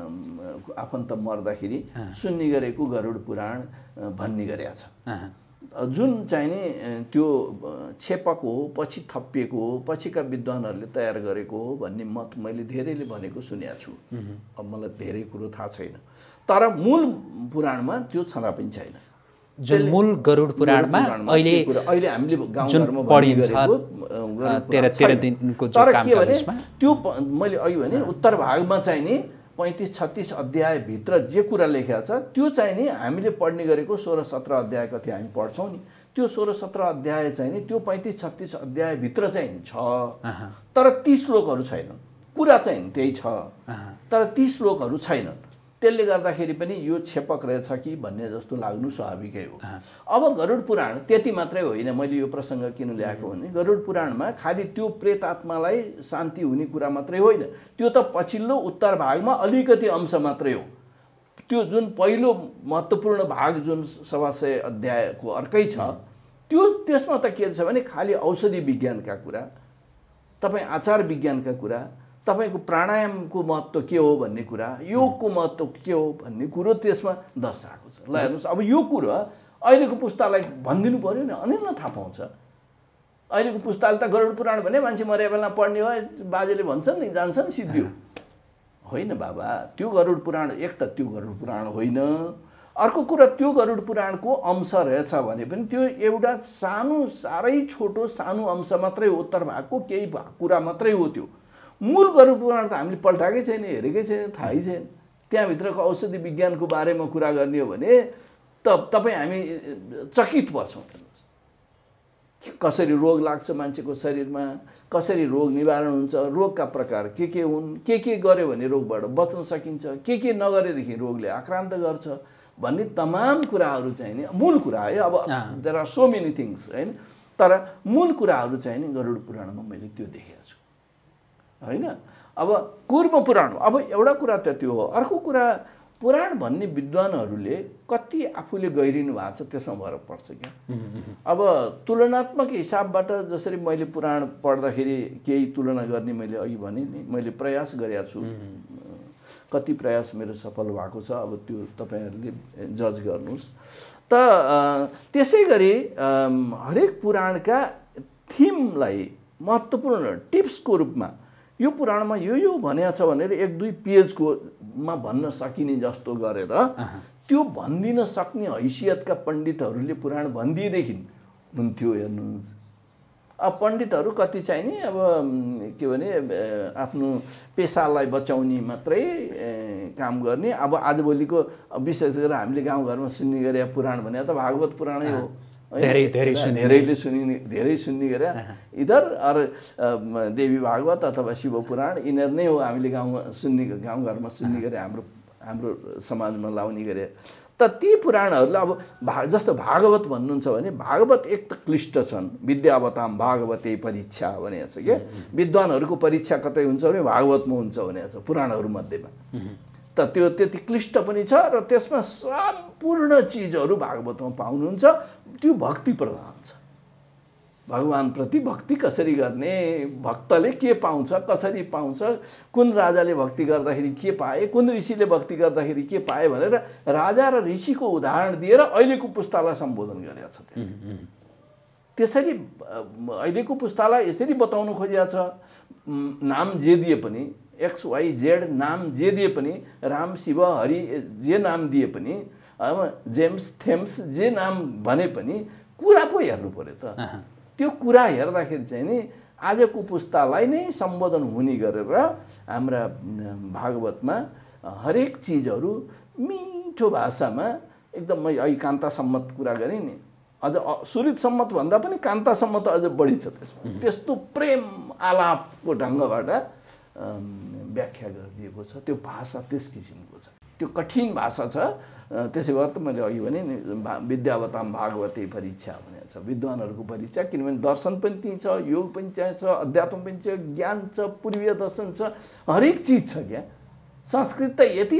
आफन्त मर्दाखेरि सुन्ने गरेको गरुड पुराण भन्ने गरेका छ, जुन चाहिँ नि त्यो छेपक हो, पछि थपिएको हो, पछिका विद्वानहरूले तयार गरेको हो भन्ने मत मैले धेरैले भनेको सुनेको छु। अब मलाई धेरै कुरो थाहा छैन, तर मूल पुराणमा त्यो छँदा पनि छैन। जुन मूल गरुड पुराणमा अहिले हामीले गाउँघरमा पढिन्छ 13 दिनको जो काम गर्छमा, त्यो मैले अघि भने उत्तर भागमा चाहिँ नि 35-36 अध्यायभित्र जे कुरा लेखेको छ त्यो चाहिँ नि हामीले पढ्ने गरेको 16-17 अध्याय कति हामी पढ्छौँ नि, त्यो 16-17 अध्याय चाहिँ नि त्यो 35-36 अध्यायभित्र चाहिँ छ, तर 30 श्लोकहरू छैनन्। कुरा चाहिँ त्यही छ, तर 30 श्लोकहरू छैनन्। त्यसले गर्दाखेरि पनि यो छेपक रहेछ कि भन्ने जस्तो लाग्नु स्वाभाविकै हो। अब गरुड पुराण त्यति मात्रै होइन, मैले यो प्रसङ्ग किन ल्याएको भने, गरुड पुराणमा खालि त्यो प्रेतात्मालाई शान्ति हुने कुरा मात्रै होइन, त्यो त पछिल्लो उत्तर भागमा अलिकति अंश मात्रै हो। त्यो जुन पहिलो महत्त्वपूर्ण भाग जुन 125 अध्यायको अर्कै छ, त्यसमा त के छ भने खालि औषधि विज्ञानका कुरा, तपाईँ आचार विज्ञानका कुरा, तपाईँको प्राणायामको महत्त्व के हो भन्ने कुरा, योगको महत्त्व के हो भन्ने कुरो त्यसमा दर्शाएको छ। ल हेर्नुहोस्, अब यो कुरो अहिलेको पुस्तालाई भनिदिनु पर्यो नि, अनिल थाहा पाउँछ। अहिलेको पुस्ताले त गरुड पुराण भने मान्छे मरे बेला पढ्ने हो, बाजेले भन्छन् नि, जान्छन् सिद्धियो। होइन बाबा, त्यो गरुड पुराण, एक त त्यो गरुड पुराण होइन, अर्को कुरा त्यो गरुड पुराणको अंश रहेछ भने पनि त्यो एउटा सानो, साह्रै छोटो सानो अंश मात्रै हो, उत्तर भागको केही कुरा मात्रै हो। त्यो मूल गरुड पुराण त हामीले पल्टाएकै छैन, हेरेकै छैन, थाहै छैन। त्यहाँभित्रको औषधि विज्ञानको बारेमा कुरा गर्ने हो भने तपाईँ हामी चकित पर्छौँ। कसरी रोग लाग्छ मान्छेको शरीरमा, कसरी रोग निवारण हुन्छ, रोगका प्रकार के हुन्, के गर्यो भने रोगबाट बच्न सकिन्छ, के नगरेदेखि रोगले आक्रान्त गर्छ भन्ने तमाम कुराहरू चाहिँ नि मूल कुरा है। अब there are so many things होइन, तर मूल कुराहरू चाहिँ नि गरुड पुराणमा मैले त्यो देखेको छु होइन। अब कुर्म पुराण, अब एउटा कुरा त त्यो हो। अर्को कुरा, पुराण भन्ने विद्वानहरूले कति आफूले गहिरिनु भएको छ त्यसमा भर पर्छ क्या। अब तुलनात्मक हिसाबबाट जसरी मैले पुराण पढ्दाखेरि केही तुलना गर्ने मैले अघि भने नि, मैले प्रयास गरेको छु। कति प्रयास मेरो सफल भएको छ, अब त्यो तपाईँहरूले जज गर्नुहोस्। त त्यसै गरी हरेक पुराणका थिमलाई महत्त्वपूर्ण टिप्सको रूपमा यो पुराणमा यो भनेको छ भनेर 1-2 पेजकोमा भन्न सकिने जस्तो गरेर त्यो भनिदिन सक्ने हैसियतका पण्डितहरूले पुराण भनिदिएदेखि हुन्थ्यो। हेर्नुहोस्, अब पण्डितहरू कति चाहिँ नि अब के भने आफ्नो पेसालाई बचाउने मात्रै काम गर्ने। अब आजभोलिको विशेष गरेर हामीले गाउँघरमा सुन्ने गरे पुराण भने त भागवत पुराणै हो। धेरै सुन्ने गरे इधर अरू देवी भागवत अथवा शिव पुराण यिनीहरू नै हो हामीले गाउँघरमा सुन्ने गरे, हाम्रो समाजमा लाउने गरे। त ती पुराणहरूलाई अब जस्तो भागवत भन्नुहुन्छ भने भागवत एक त क्लिष्ट छन्। विद्यावताम भागवते परीक्षा भनेको छ क्या, विद्वानहरूको परीक्षा कतै हुन्छ भने भागवतमा हुन्छ भनेको छ पुराणहरूमध्येमा। त त्यो त्यति क्लिष्ट पनि छ र त्यसमा सम्पूर्ण चिजहरू भागवतमा पाउनुहुन्छ। त्यो भक्ति प्रधान छ। भगवानप्रति भक्ति कसरी गर्ने, भक्तले के पाउँछ, कसरी पाउँछ, कुन राजाले भक्ति गर्दाखेरि के पाए, कुन ऋषिले भक्ति गर्दाखेरि के पाए भनेर राजा र ऋषिको उदाहरण दिएर अहिलेको पुस्तालाई सम्बोधन गरेको छ। त्यसरी अहिलेको पुस्तालाई यसरी बताउन खोजिएको छ। नाम जे दिए पनि, XYZ नाम जे दिए पनि, राम शिव हरि जे नाम दिए पनि, जेम्स थेम्स जे नाम भने पनि कुरा पो हेर्नु पर्यो त। त्यो कुरा हेर्दाखेरि चाहिँ नि आजको पुस्तालाई नै सम्बोधन हुने गरेर हाम्रा भागवतमा हरेक चिजहरू मिठो भाषामा एकदम, मैं अहिले कान्ता सम्मत कुरा गरेँ नि, अझ सुरित सम्मत भन्दा पनि कान्ता सम्मत अझ बढी छ त्यसमा। त्यस्तो प्रेम आलापको ढङ्गबाट व्याख्या गरिदिएको छ। त्यो भाषा त्यस किसिमको छ, त्यो कठिन भाषा छ। त्यसै भएर त मैले अघि भने नि विद्यावताम भागवते परीक्षा भनेको छ, विद्वानहरूको परीक्षा। किनभने दर्शन पनि त्यही छ, योग पनि त्यहाँ छ, अध्यात्म पनि छ, ज्ञान छ, पूर्वीय दर्शन छ, हरेक चिज छ क्या। संस्कृत त यति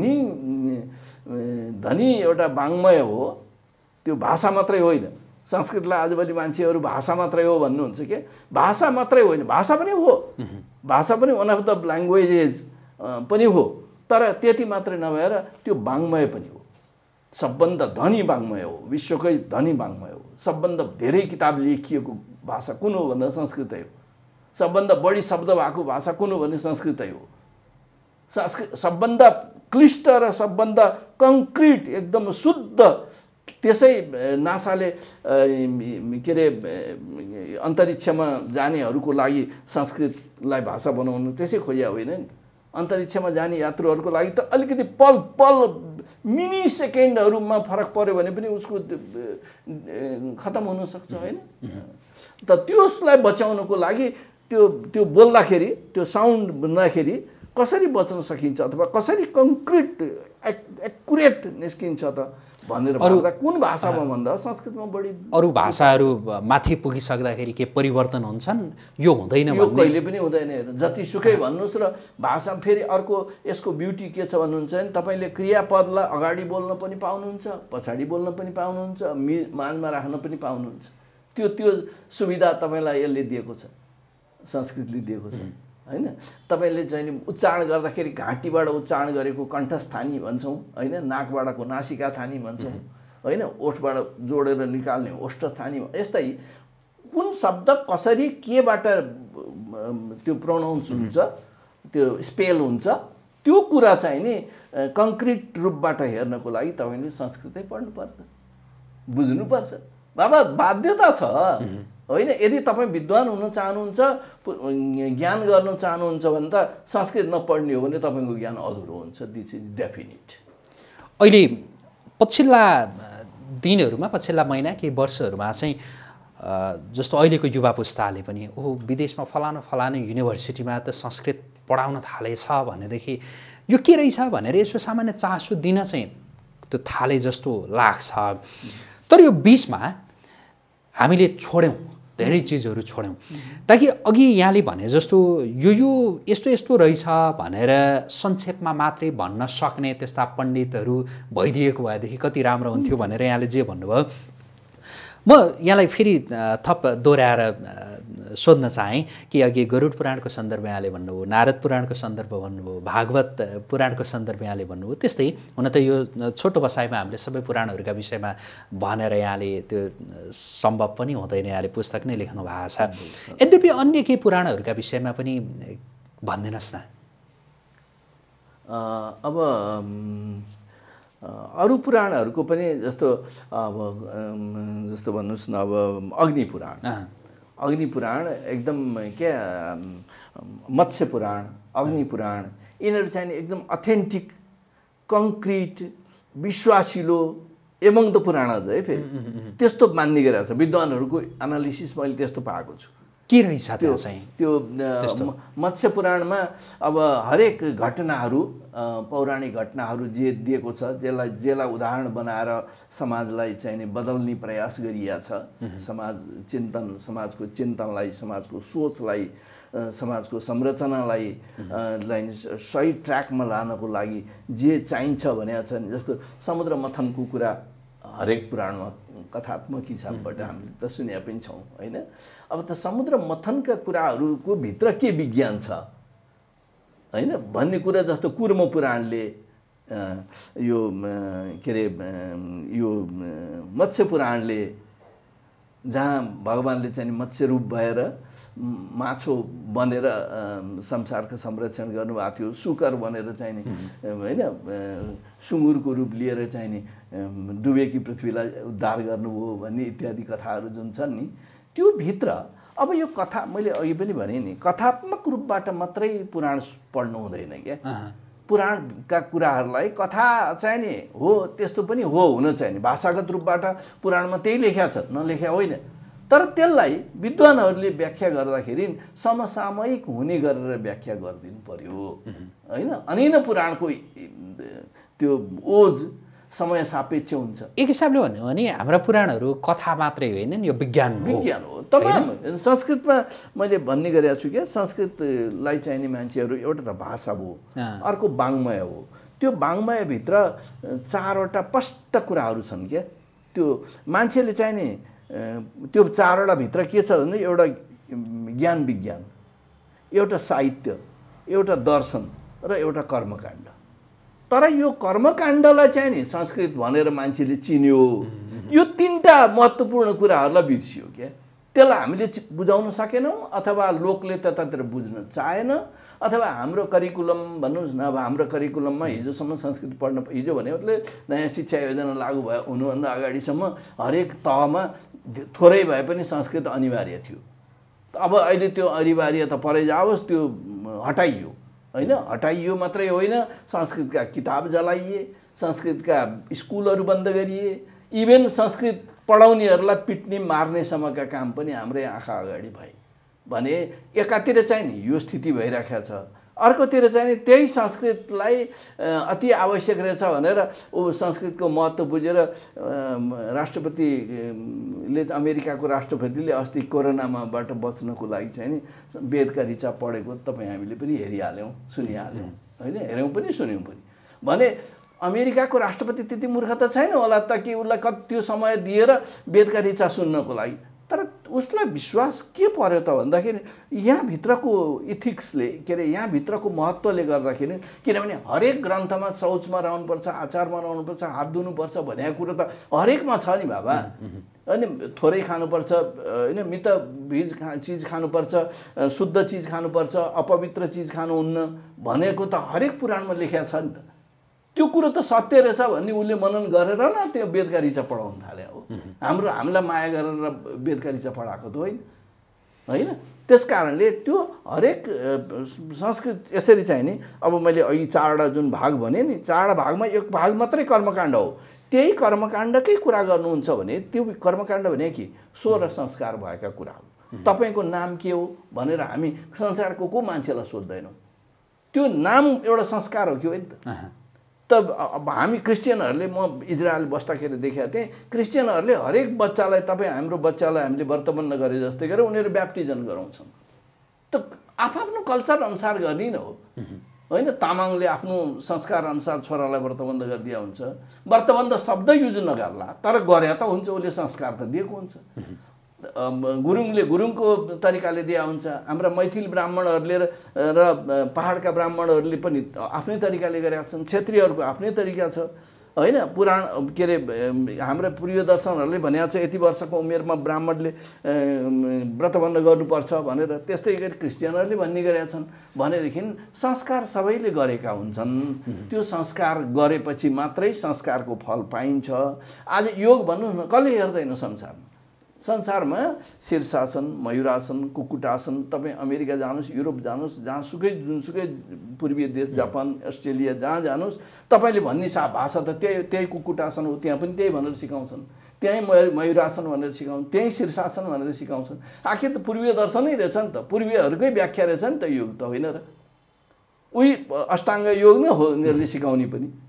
धनी एउटा वाङ्मय हो, त्यो भाषा मात्रै होइन। संस्कृतलाई आजभोलि मान्छेहरू भाषा मात्रै हो भन्नुहुन्छ के, भाषा मात्रै होइन, भाषा पनि हो, भाषा पनि वान अफ द ल्याङ्ग्वेजेस पनि हो, तर त्यति मात्रै नभएर त्यो वाङ्मय पनि हो। सबभन्दा धनी वाङ्मय हो, विश्वकै धनी वाङ्मय हो। सबभन्दा धेरै किताब लेखिएको भाषा कुन हो भन्दा संस्कृतै हो। सबभन्दा बढी शब्द भएको भाषा कुन हो भने संस्कृतै हो। सबभन्दा क्लिष्ट र सबभन्दा कङ्क्रिट एकदम शुद्ध, त्यसै नासाले के अरे अन्तरिक्षमा जानेहरूको लागि संस्कृतलाई भाषा बनाउनु त्यसै खोजिया होइन नि। अन्तरिक्षमा जाने यात्रुहरूको लागि त अलिकति पल मिनी सेकेन्डहरूमा फरक पर्यो भने पनि उसको खतम हुनसक्छ होइन। त त्यसलाई बचाउनको लागि त्यो बोल्दाखेरि, त्यो साउन्ड भन्दाखेरि कसरी बच्न सकिन्छ अथवा कसरी कङ्क्रिट एक्युरेट निस्किन्छ त भनेर कुन भाषामा भन्दा संस्कृतमा बढी। अरू भाषाहरू माथि पुगिसक्दाखेरि के परिवर्तन हुन्छन्? यो हुँदैन, यो कहिले पनि हुँदैन। जतिसुकै भन्नुहोस् र भाषा फेरि अर्को यसको ब्युटी के छ भन्नुहुन्छ भने तपाईँले क्रियापदलाई अगाडि बोल्न पनि पाउनुहुन्छ, पछाडि बोल्न पनि पाउनुहुन्छ, माझमा राख्न पनि पाउनुहुन्छ। त्यो सुविधा तपाईँलाई यसले दिएको छ, संस्कृतले दिएको छ हैन। तपाईँले चाहिँ उच्चारण गर्दाखेरि घाँटीबाट उच्चारण गरेको कण्ठस्थानी भन्छौँ हैन, नाकबाटको नासिकाथानी भन्छौँ हैन, ओठबाट जोडेर निकाल्ने ओष्ठस्थानी। यस्तै कुन शब्द कसरी केबाट त्यो प्रोनाउन्स हुन्छ, त्यो स्पेल हुन्छ, त्यो कुरा चाहिँ नि कङ्क्रिट रूपबाट हेर्नको लागि तपाईँले संस्कृतै पढ्नुपर्छ, बुझ्नुपर्छ। बाबा बाध्यता छ होइन। यदि तपाईँ विद्वान हुन चाहनुहुन्छ, ज्ञान गर्न चाहनुहुन्छ भने त संस्कृत नपढ्ने हो भने तपाईँको ज्ञान अधुरो हुन्छ। This is definite. अहिले पछिल्ला दिनहरूमा, पछिल्ला महिना केही वर्षहरूमा चाहिँ जस्तो अहिलेको युवा पुस्ताले पनि ओहो विदेशमा फलानु फलानु युनिभर्सिटीमा त संस्कृत पढाउन थालेछ भनेदेखि यो के रहेछ भनेर यसो सामान्य चासो दिन चाहिँ त्यो थाले जस्तो लाग्छ। तर यो बिचमा हामीले छोड्यौँ, धेरै चिजहरू छोड्यौँ, ताकि अघि यहाँले भने जस्तो यो यस्तो यस्तो रहेछ भनेर संक्षेपमा मात्रै भन्न सक्ने त्यस्ता पण्डितहरू भइदिएको भएदेखि कति राम्रो हुन्थ्यो भनेर यहाँले जे भन्नुभयो। म यहाँलाई फेरि थप दोहोऱ्याएर सोध्न चाहेँ कि अघि गरुड पुराणको सन्दर्भ यहाँले भन्नुभयो, नारद पुराणको सन्दर्भ भन्नुभयो, भागवत पुराणको सन्दर्भ यहाँले भन्नुभयो। त्यस्तै हुन त यो छोटो बसाइमा हामीले सबै पुराणहरूका विषयमा भनेर यहाँले त्यो सम्भव पनि हुँदैन, यहाँले पुस्तक नै लेख्नु भएको छ। यद्यपि अन्य केही पुराणहरूका विषयमा पनि भनिदिनुहोस् न। अब अरू पुराणहरूको पनि जस्तो भन्नुहोस् न, अब अग्नि पुराण एकदम क्या, मत्स्य पुराण, अग्नि पुराण, यिनीहरू चाहिँ एकदम अथेन्टिक, कङ्क्रिट, विश्वासिलो एमङ द पुराण है। फेरि त्यस्तो मान्ने गरेको छ विद्वानहरूको एनालिसिस मैले त्यस्तो पाएको छु। के रहेछ त्यो चाहिँ? त्यो मत्स्य पुराणमा अब हरेक घटनाहरू, पौराणिक घटनाहरू जे दिएको छ, जेलाई उदाहरण बनाएर समाजलाई चाहिँ बदल्ने प्रयास गरिया छ। समाजको चिन्तनलाई, समाजको सोचलाई, समाजको संरचनालाई सही ट्र्याकमा लानको लागि जे चाहिन्छ भनेको छ। जस्तो समुद्र मथनको कुरा हरेक पुराणमा कथात्मक हिसाबबाट हामीले त सुने पनि छौँ होइन। अब त समुद्र मथनका कुराहरूको भित्र के विज्ञान छ होइन भन्ने कुरा जस्तो कुर्म पुराणले, यो के अरे यो मत्स्य पुराणले, जहाँ भगवानले चाहिँ मत्स्य रूप भएर माछो बनेर संसारको संरक्षण गर्नुभएको थियो, सुकर बनेर चाहिँ नि होइन, सुँगुरको रूप लिएर चाहिँ नि डुबेकी पृथ्वीलाई उद्धार गर्नुभयो भन्ने इत्यादि कथाहरू जुन छन् नि, त्यो भित्र अब यो कथा मैले अघि पनि भने नि, कथात्मक रूपबाट मात्रै पुराण पढ्नु हुँदैन क्या। पुराणका कुराहरूलाई कथा चाहिँ नि हो, त्यस्तो पनि हो हुन चाहिँ नि, भाषागत रूपबाट पुराणमा त्यही लेख्या छ, नलेख्या होइन। तर त्यसलाई विद्वानहरूले व्याख्या गर्दाखेरि समसामयिक हुने गरेर व्याख्या गरिदिनु पर्यो होइन। अनि न पुराणको त्यो ओज समय सापेक्ष हुन्छ। एक हिसाबले भन्यो भने हाम्रा पुराणहरू कथा मात्रै होइन, यो विज्ञान हो। तमाम संस्कृतमा मैले भन्ने गरेको छु क्या, संस्कृतलाई चाहिने मान्छेहरू एउटा त भाषा हो, अर्को वाङ्मय हो। त्यो वाङ्मयभित्र चारवटा स्पष्ट कुराहरू छन् क्या। त्यो मान्छेले चाहिने त्यो चारवटा भित्र के छ भने एउटा ज्ञान विज्ञान, एउटा साहित्य, एउटा दर्शन र एउटा कर्मकाण्ड। तर यो कर्मकाण्डलाई चाहिँ नि संस्कृत भनेर मान्छेले चिन्यो, यो तीनटा महत्त्वपूर्ण कुराहरूलाई बिर्सियो क्या। त्यसलाई हामीले बुझाउन सकेनौँ, अथवा लोकले त्यतातिर बुझ्न चाहेन, अथवा हाम्रो करिकुलम भन्नुहोस् न। अब हाम्रो करिकुलममा हिजोसम्म संस्कृत पढ्न, हिजो भने मतलब नयाँ शिक्षा योजना लागू भयो हुनुभन्दा अगाडिसम्म हरेक तहमा थोरै भए पनि संस्कृत अनिवार्य थियो। अब अहिले त्यो अनिवार्यता परै जाओस्, त्यो हटाइयो होइन। हटाइयो मात्रै होइन, संस्कृतका किताब जलाइए, संस्कृतका स्कुलहरू बन्द गरिए, इभेन संस्कृत पढाउनेहरूलाई पिट्ने मार्नेसम्मका काम पनि हाम्रै आँखा अगाडि भए। भने एकातिर चाहिँ नि यो स्थिति भइरहेको छ, अर्कोतिर चाहिँ नि त्यही संस्कृतलाई अति आवश्यक रहेछ भनेर संस्कृतको महत्त्व बुझेर राष्ट्रपतिले, अमेरिकाको राष्ट्रपतिले अस्ति कोरोनाबाट बच्नको लागि चाहिँ नि वेदका ऋचा पढेको तपाईँ हामीले पनि हेरिहाल्यौँ, सुनिहाल्यौँ होइन, हेऱ्यौँ पनि सुन्यौँ पनि। भने अमेरिकाको राष्ट्रपति त्यति मूर्ख त छैन होला त कि उसलाई कति समय दिएर वेदका ऋचा सुन्नको लागि। तर उसलाई विश्वास के पर्यो त भन्दाखेरि यहाँभित्रको इथिक्सले के अरे यहाँभित्रको महत्त्वले गर्दाखेरि किनभने हरेक ग्रन्थमा शौचमा रहनुपर्छ, आचारमा रहनुपर्छ, हात धुनुपर्छ भनेको कुरो त हरेकमा छ नि बाबा। अनि थोरै खानुपर्छ होइन, मित बीज चिज खानुपर्छ, शुद्ध चिज खानुपर्छ, अपवित्र चिज खानुहुन्न भनेको त हरेक पुराणमा लेखेको छ नि त। त्यो कुरो त सत्य रहेछ भन्ने उसले मनन गरेर न त्यो वेदकारिचा पढाउन थाले हो। हामीलाई माया गरेर वेदकारिचा पढाएको त होइन होइन। त्यस कारणले त्यो हरेक संस्कृत यसरी चाहिँ नि, अब मैले अहिले 4वटा जुन भाग भने नि, 4वटा भागमा एक भाग मात्रै कर्मकाण्ड हो। त्यही कर्मकाण्डकै कुरा गर्नुहुन्छ भने त्यो कर्मकाण्ड भने कि 16 संस्कार भएका कुरा हो। तपाईँको नाम के हो भनेर हामी संसारको को मान्छेलाई सोध्दैनौँ। त्यो नाम एउटा संस्कार हो कि होइन त। त अब हामी क्रिस्चियनहरूले, म इजरायल बस्दाखेरि देखेको थिएँ, क्रिस्चियनहरूले हरेक बच्चालाई, तपाईँ हाम्रो बच्चालाई हामीले व्रतबन्ध गरे जस्तै गरेर उनीहरू ब्याप्टिजन गराउँछन्। त आफ्नो कल्चर अनुसार गर्ने न हो होइन। तामाङले आफ्नो संस्कार अनुसार छोरालाई व्रतबन्ध गरिदिया हुन्छ। व्रतबन्ध शब्द युज नगर्ला तर गरे त हुन्छ, उसले संस्कार त दिएको हुन्छ। गुरुङले गुरुङको तरिकाले दिया हुन्छ। हाम्रा मैथिल ब्राह्मणहरूले र पहाडका ब्राह्मणहरूले पनि आफ्नै तरिकाले गरेका छन्। क्षेत्रीहरूको आफ्नै तरिका छ होइन। पुराण के अरे हाम्रा पूर्वीय दर्शनहरूले भनेको छ यति वर्षको उमेरमा ब्राह्मणले व्रतबन्ध गर्नुपर्छ भनेर। त्यस्तै गरी क्रिस्चियनहरूले भन्ने गरेका छन्। भनेदेखि संस्कार सबैले गरेका हुन्छन्। त्यो संस्कार गरेपछि मात्रै संस्कारको फल पाइन्छ। आज योग भन्नुहोस् न, कसले हेर्दैन संसारमा? संसारमा शीर्षासन, मयूरासन, कुकुटासन, तपाईँ अमेरिका जानुहोस्, युरोप जानुहोस्, जहाँसुकै जुनसुकै पूर्वीय देश, जापान, अस्ट्रेलिया, जहाँ जानुहोस्, तपाईँले भन्ने भाषा त त्यही कुकुटासन हो। त्यहाँ पनि त्यही भनेर सिकाउँछन्, त्यहीँ मयूरासन भनेर सिकाउँछन्, त्यहीँ शीर्षासन भनेर सिकाउँछन्। आखिर त पूर्वीय दर्शनै रहेछ नि त, पूर्वीयहरूकै व्याख्या रहेछ नि त योग त, होइन र? उही अष्टाङ्ग योग नै हो उनीहरूले सिकाउने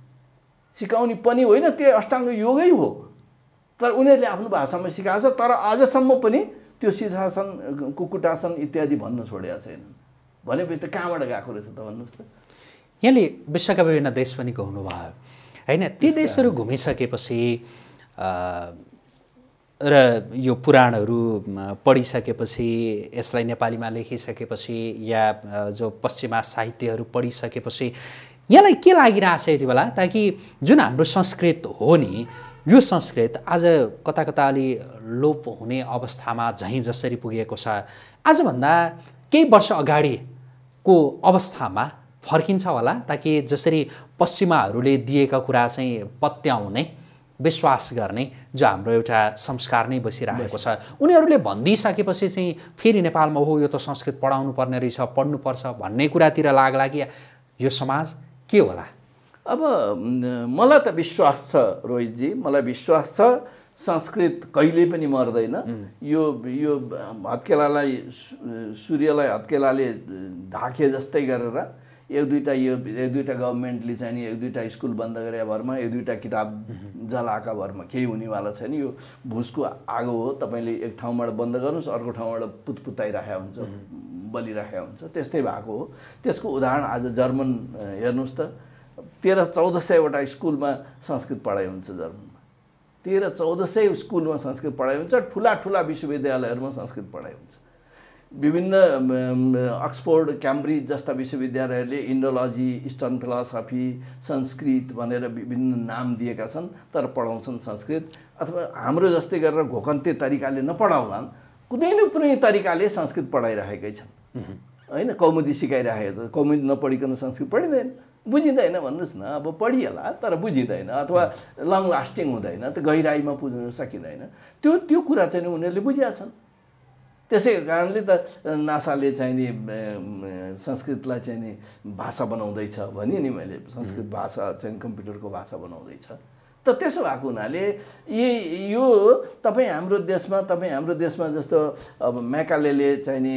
पनि होइन, त्यही अष्टाङ्ग योगै हो। तर उनीहरूले आफ्नो भाषामा सिकाएको छ। तर आजसम्म पनि त्यो शीर्षासन, कुकुटासन इत्यादि भन्न छोडेका छैनन्। भनेपछि त कहाँबाट गएको रहेछ त भन्नुहोस् त। यहाँले विश्वका विभिन्न देश पनि घुम्नुभयो होइन। ती देशहरू घुमिसकेपछि र यो पुराणहरू पढिसकेपछि, यसलाई नेपालीमा लेखिसकेपछि या जो पश्चिमा साहित्यहरू पढिसकेपछि यहाँलाई के लागिरहेछ यति बेला? ताकि जुन हाम्रो संस्कृत हो नि, यो संस्कृत आज कता कता अलि लोप हुने अवस्थामा झैँ जसरी पुगेको छ, आजभन्दा केही वर्ष अगाडिको अवस्थामा फर्किन्छ होला? ताकि जसरी पश्चिमाहरूले दिएका कुरा चाहिँ पत्याउने, विश्वास गर्ने जो हाम्रो एउटा संस्कार नै बसिरहेको छ, उनीहरूले भनिदिइसकेपछि चाहिँ फेरि नेपालमा हो यो त संस्कृत पढाउनु पर्ने रहेछ, पढ्नुपर्छ भन्ने कुरातिर लाग्ला कि यो समाज के होला? अब मलाई त विश्वास छ रोहितजी, मलाई विश्वास छ संस्कृत कहिले पनि मर्दैन। यो हत्केलालाई, सूर्यलाई हत्केलाले ढाके जस्तै गरेर एक दुईटा गभर्मेन्टले चाहिँ नि एक दुईटा स्कुल बन्द गरे भरमा, एक दुईटा किताब जलाएका भरमा केही हुनेवाला छैन। यो भुसको आगो हो, तपाईँले एक ठाउँबाट बन्द गर्नुहोस्, अर्को ठाउँबाट पुतपुताइराखेको हुन्छ, बलिराखेको हुन्छ। त्यस्तै भएको हो। त्यसको उदाहरण आज जर्मन हेर्नुहोस् त, 1300-1400वटा स्कुलमा संस्कृत पढाइ हुन्छ जर्मनमा। 1300-1400 स्कुलमा संस्कृत पढाइ हुन्छ। ठुला विश्वविद्यालयहरूमा संस्कृत पढाइ हुन्छ। विभिन्न अक्सफोर्ड, क्याम्ब्रिज जस्ता विश्वविद्यालयहरूले इन्डोलोजी, इस्टर्न फिलोसफी, संस्कृत भनेर विभिन्न नाम दिएका छन्, तर पढाउँछन् संस्कृत। अथवा हाम्रो जस्तै गरेर घोकन्ते तरिकाले नपढाउलान्, कुनै न कुनै तरिकाले संस्कृत पढाइरहेकै छन् होइन। कौमुदी सिकाइरहेको छ, कौमुदी नपढिकन संस्कृत पढिँदैन, बुझिँदैन भन्नुहोस् न। अब पढिएला तर बुझिँदैन अथवा लङ लास्टिङ हुँदैन, त गहिराइमा पुज्न सकिँदैन। त्यो कुरा चाहिँ उनीहरूले बुझेका छन्। त्यसै कारणले त नासाले चाहिँ नि संस्कृतलाई चाहिँ नि भाषा बनाउँदैछ भने नि मैले, संस्कृत भाषा चाहिँ कम्प्युटरको भाषा बनाउँदैछ। त त्यसो भएको हुनाले यो तपाईँ हाम्रो देशमा जस्तो अब मैकालेले चाहिँ नि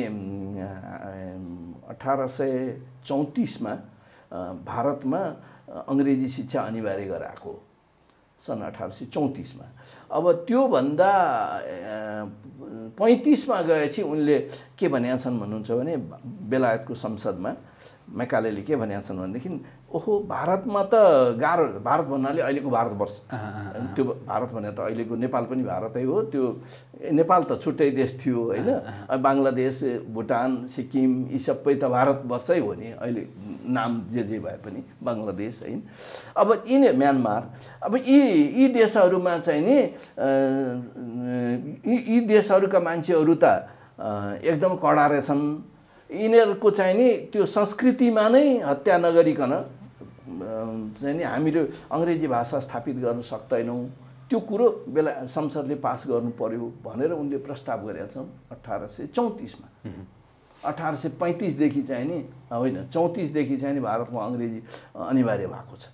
1834मा भारतमा अङ्ग्रेजी शिक्षा अनिवार्य गराएको सन् 1834मा। अब त्योभन्दा 35मा गएपछि उनले के भनेका छन् भन्नुहुन्छ भने, बेलायतको संसदमा मैकालेले के भनेका छन् भनेदेखि ओहो भारतमा त गाह्रो, भारत भन्नाले अहिलेको भारतवर्ष, त्यो भारत भने त अहिलेको नेपाल पनि भारतै हो, त्यो नेपाल त छुट्टै देश थियो होइन, बङ्गलादेश भुटान सिक्किम यी सबै त भारतवर्षै हो नि, अहिले नाम जे भए पनि बङ्गलादेश होइन। अब यिनी म्यानमार, अब यी देशहरूमा चाहिँ नि यी देशहरूका मान्छेहरू त एकदम कडा रहेछन्, यिनीहरूको चाहिँ नि त्यो संस्कृतिमा नै हत्या नगरिकन चाहिँ नि हामीले अङ्ग्रेजी भाषा स्थापित गर्न सक्दैनौँ, त्यो कुरो बेला संसदले पास गर्नु पर्यो भनेर उनले प्रस्ताव गरेका छन् 1834मा। 1835देखि चाहिँ नि होइन 34देखि चाहिँ नि भारतमा अङ्ग्रेजी अनिवार्य भएको छ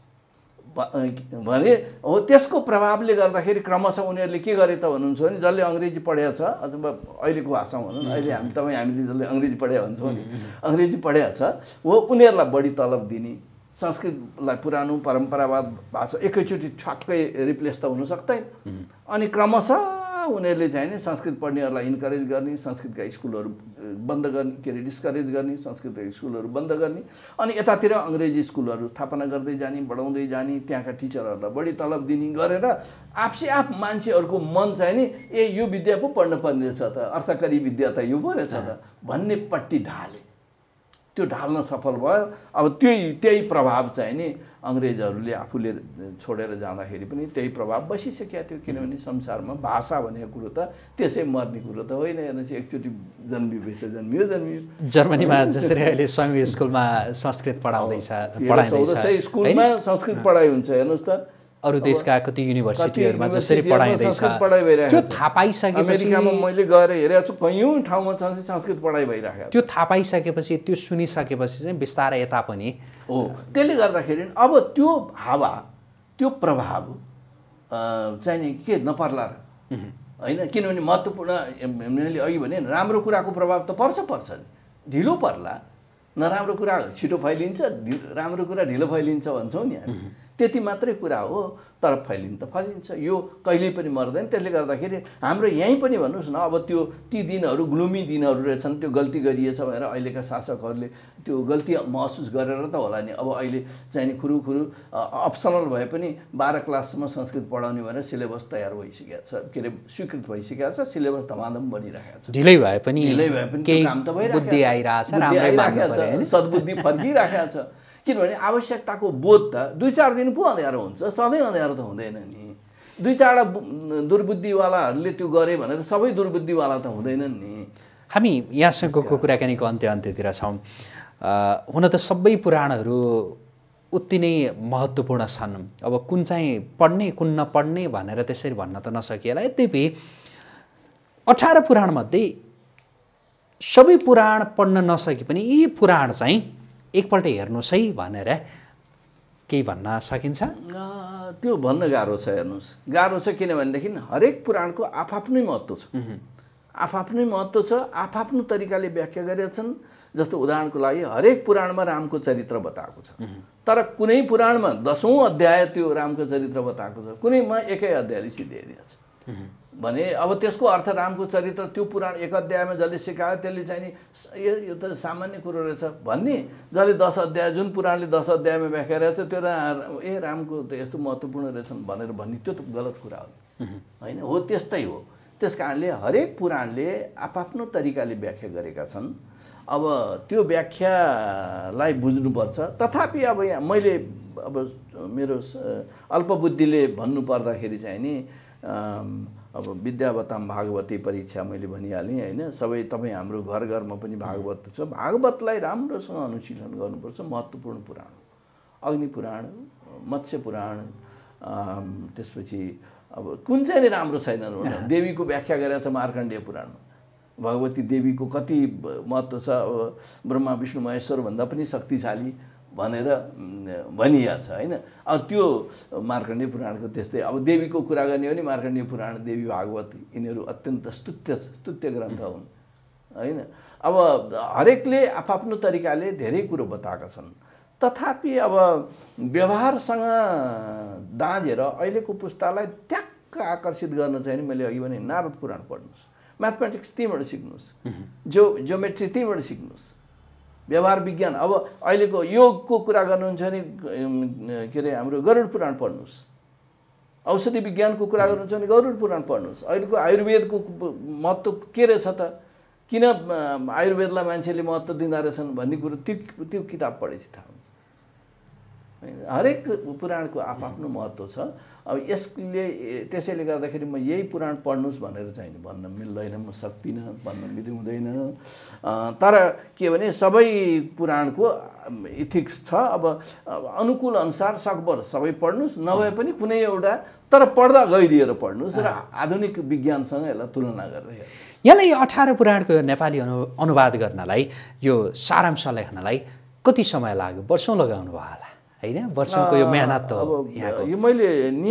भने हो। त्यसको प्रभावले गर्दाखेरि क्रमशः उनीहरूले के गरे त भन्नुहुन्छ भने जसले अङ्ग्रेजी पढेको छ अथवा अहिलेको भाषामा भनौँ न, अहिले हामीले जसले अङ्ग्रेजी पढेको भन्छौँ नि, अङ्ग्रेजी पढेको छ हो उनीहरूलाई बढी तलब दिने, संस्कृतलाई पुरानो परम्परावाद भाषा एकैचोटि ठ्याक्कै रिप्लेस त हुन सक्दैन, अनि क्रमशः उनीहरूले चाहिँ नि संस्कृत पढ्नेहरूलाई इन्करेज गर्ने, संस्कृतका स्कुलहरू बन्द गर्ने, के अरे डिस्करेज गर्ने, संस्कृतका स्कुलहरू बन्द गर्ने, अनि यतातिर अङ्ग्रेजी स्कुलहरू स्थापना गर्दै जाने, बढाउँदै जाने, त्यहाँका टिचरहरूलाई बढी तलब दिने गरेर आफसे आफ मान्छेहरूको मन चाहिँ नि यो विद्या पो पढ्न पर्ने रहेछ त, अर्थकारी विद्या त यो पो रहेछ त भन्नेपट्टि ढाले, त्यो ढाल्न सफल भयो। अब त्यही प्रभाव चाहिँ नि अङ्ग्रेजहरूले आफूले छोडेर जाँदाखेरि पनि त्यही प्रभाव बसिसकेको थियो, किनभने संसारमा भाषा भनेको कुरो त त्यसै मर्ने कुरो त होइन, हेर्नुहोस् एकचोटि जन्मियो जर्मनीमा जसरी अहिले सङ्घीय स्कुलमा संस्कृत पढाउँदैछ, 1400 स्कुलमा संस्कृत पढाइ हुन्छ, हेर्नुहोस् त अरू देशका कति युनिभर्सिटीहरूमा जसरी पढाइँदैछ त्यो थाहा पाइसकेपछि, अमेरिकामा मैले गएर हेरेको छु कयौँ ठाउँमा संस्कृत पढाइ भइरहेको, त्यो थाहा पाइसकेपछि त्यो सुनिसकेपछि चाहिँ बिस्तारै यता पनि हो। त्यसले गर्दाखेरि अब त्यो हावा त्यो प्रभाव चाहिँ नि के नपर्ला र होइन, किनभने महत्त्वपूर्ण मैले अघि भने राम्रो कुराको प्रभाव त पर्छ नि, ढिलो पर्ला, नराम्रो कुरा छिटो फैलिन्छ, राम्रो कुरा ढिलो फैलिन्छ भन्छौँ नि हामी, त्यति मात्रै कुरा हो, तर फैलिन त फैलिन्छ, यो कहिल्यै पनि मर्दैन। त्यसले गर्दाखेरि हाम्रो यहीँ पनि भन्नुहोस् न, अब ती दिनहरू ग्लुमी दिनहरू रहेछन्, त्यो गल्ती गरिएछ भनेर अहिलेका शासकहरूले त्यो गल्ती महसुस गरेर त होला नि, अब अहिले चाहिँ नि खुरुखुरु अप्सनल भए पनि 12 क्लाससम्म संस्कृत पढाउने भनेर सिलेबस तयार भइसकेको छ, के अरे स्वीकृत भइसकेको छ, सिलेबस धमाधम बनिरहेको छ, ढिलै भए पनि त्यो काम त भइरहेको छ, सद्बुद्धि फर्किरहेको छ, किनभने आवश्यकताको बोध त 2-4 दिन पो अँध्यारो हुन्छ, सधैँ अँध्यारो त हुँदैन नि, 2-4 दुर्बुद्धिवालाहरूले त्यो गरे भनेर सबै दुर्बुद्धिवाला त हुँदैनन् नि। हामी यहाँसँगको कुराकानीको अन्त्यतिर छौँ। हुन त सबै पुराणहरू उति नै महत्त्वपूर्ण छन्, अब कुन चाहिँ पढ्ने कुन नपढ्ने भनेर त्यसरी भन्न त नसकिएला, यद्यपि 18 पुराणमध्ये सबै पुराण पढ्न नसके पनि यी पुराण चाहिँ एकपल्ट हेर्नुहोस् है भनेर केही भन्न सकिन्छ? त्यो भन्न गाह्रो छ, हेर्नुहोस् गाह्रो छ, किनभनेदेखि हरेक पुराणको आफ्नै महत्त्व छ, आफ्नै महत्त्व छ, आफ्नो तरिकाले व्याख्या गरेका छन्। जस्तो उदाहरणको लागि हरेक पुराणमा रामको चरित्र बताएको छ, तर कुनै पुराणमा 10औं अध्याय त्यो रामको चरित्र बताएको छ, कुनैमा एकै अध्यायले सिद्ध्याइदिएको छ भने अब त्यसको अर्थ रामको चरित्र त्यो पुराण 1 अध्यायमा जसले सिकायो त्यसले चाहिँ नि यो त सामान्य कुरो रहेछ भन्ने, जसले 10 अध्याय जुन पुराणले 10 अध्यायमा व्याख्या गरेको छ त्यो रामको त यस्तो महत्त्वपूर्ण रहेछन् भनेर भन्ने, त्यो त गलत कुरा हो होइन, हो त्यस्तै हो। त्यस कारणले हरेक पुराणले आफ्नो तरिकाले व्याख्या गरेका छन्, अब त्यो व्याख्यालाई बुझ्नुपर्छ। तथापि अब यहाँ मैले अब मेरो अल्पबुद्धिले भन्नुपर्दाखेरि चाहिँ नि अब विद्यावताम भागवती परीक्षा मैले भनिहालेँ होइन, सबै तपाईँ हाम्रो घर घरमा पनि भागवत छ, भागवतलाई राम्रोसँग अनुशीलन गर्नुपर्छ। महत्त्वपूर्ण पुराण अग्नि पुराण, मत्स्य पुराण, त्यसपछि अब कुन चाहिँ राम्रो छैन भने देवीको व्याख्या गरेको छ मार्कण्डेय पुराणमा, भगवती देवीको कति महत्त्व छ, अब ब्रह्मा विष्णु महेश्वर भन्दा पनि शक्तिशाली भनेर भनिया छ होइन। अब त्यो मार्कण्डेय पुराणको त्यस्तै, अब देवीको कुरा गर्ने हो भने मार्कण्डेय पुराण, देवी भागवत यिनीहरू अत्यन्त स्तुत्य ग्रन्थ हुन् होइन। अब हरेकले आफ्नो तरिकाले धेरै कुरो बताएका छन्, तथापि अब व्यवहारसँग दाँजेर अहिलेको पुस्तालाई ट्याक्क आकर्षित गर्न चाहिँ मैले अघि भने नारद पुराण पढ्नुहोस्, म्याथमेटिक्स त्यहीँबाट सिक्नुहोस्, ज्योमेट्री त्यहीँबाट सिक्नुहोस् व्यवहार विज्ञान। अब अहिलेको योगको कुरा गर्नुहुन्छ भने के अरे हाम्रो गरुड पुराण पढ्नुहोस्, औषधि विज्ञानको कुरा गर्नुहुन्छ भने गरुड पुराण पढ्नुहोस्। अहिलेको आयुर्वेदको महत्त्व के रहेछ त, किन आयुर्वेदलाई मान्छेले महत्त्व दिँदा रहेछन् भन्ने कुरो त्यो किताब पढेपछि थाहा हुन्छ। हरेक पुराणको आफ्नो महत्त्व छ। अब यसले त्यसैले गर्दाखेरि म यही पुराण पढ्नुहोस् भनेर चाहिँ भन्न मिल्दैन, म सक्दिनँ, भन्न मिल्दैन। तर के भने सबै पुराणको इथिक्स छ। अब अनुकूल अनुसार सकभर सबै पढ्नुहोस्, नभए पनि कुनै एउटा तर पढ्दा गइदिएर पढ्नुहोस् र आधुनिक विज्ञानसँग यसलाई तुलना गरेर। यहाँलाई 18 पुराणको नेपाली अनुवाद गर्नलाई, यो सारांश लेख्नलाई कति समय लाग्यो? वर्षौँ लगाउनु भयो होला हैन? वर्षौँको यो मेहनत हो यहाँको। यो मैले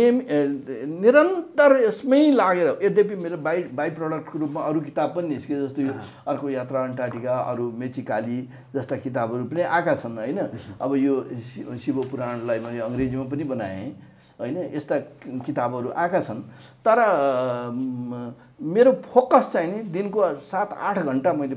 निरन्तर यसमै लागेर, यद्यपि मेरो बाई प्रडक्टको रूपमा अरू किताब पनि निस्के, जस्तो यो अर्को यात्रा अन्टार्कटिका, अरू मेचिकाली जस्ता किताबहरू पनि आएका छन् हैन। अब यो शिव पुराणलाई मैले अङ्ग्रेजीमा पनि बनाएँ हैन। यस्ता किताबहरू आएका छन्। तर मेरो फोकस चाहिँ नि दिनको 7-8 घण्टा मैले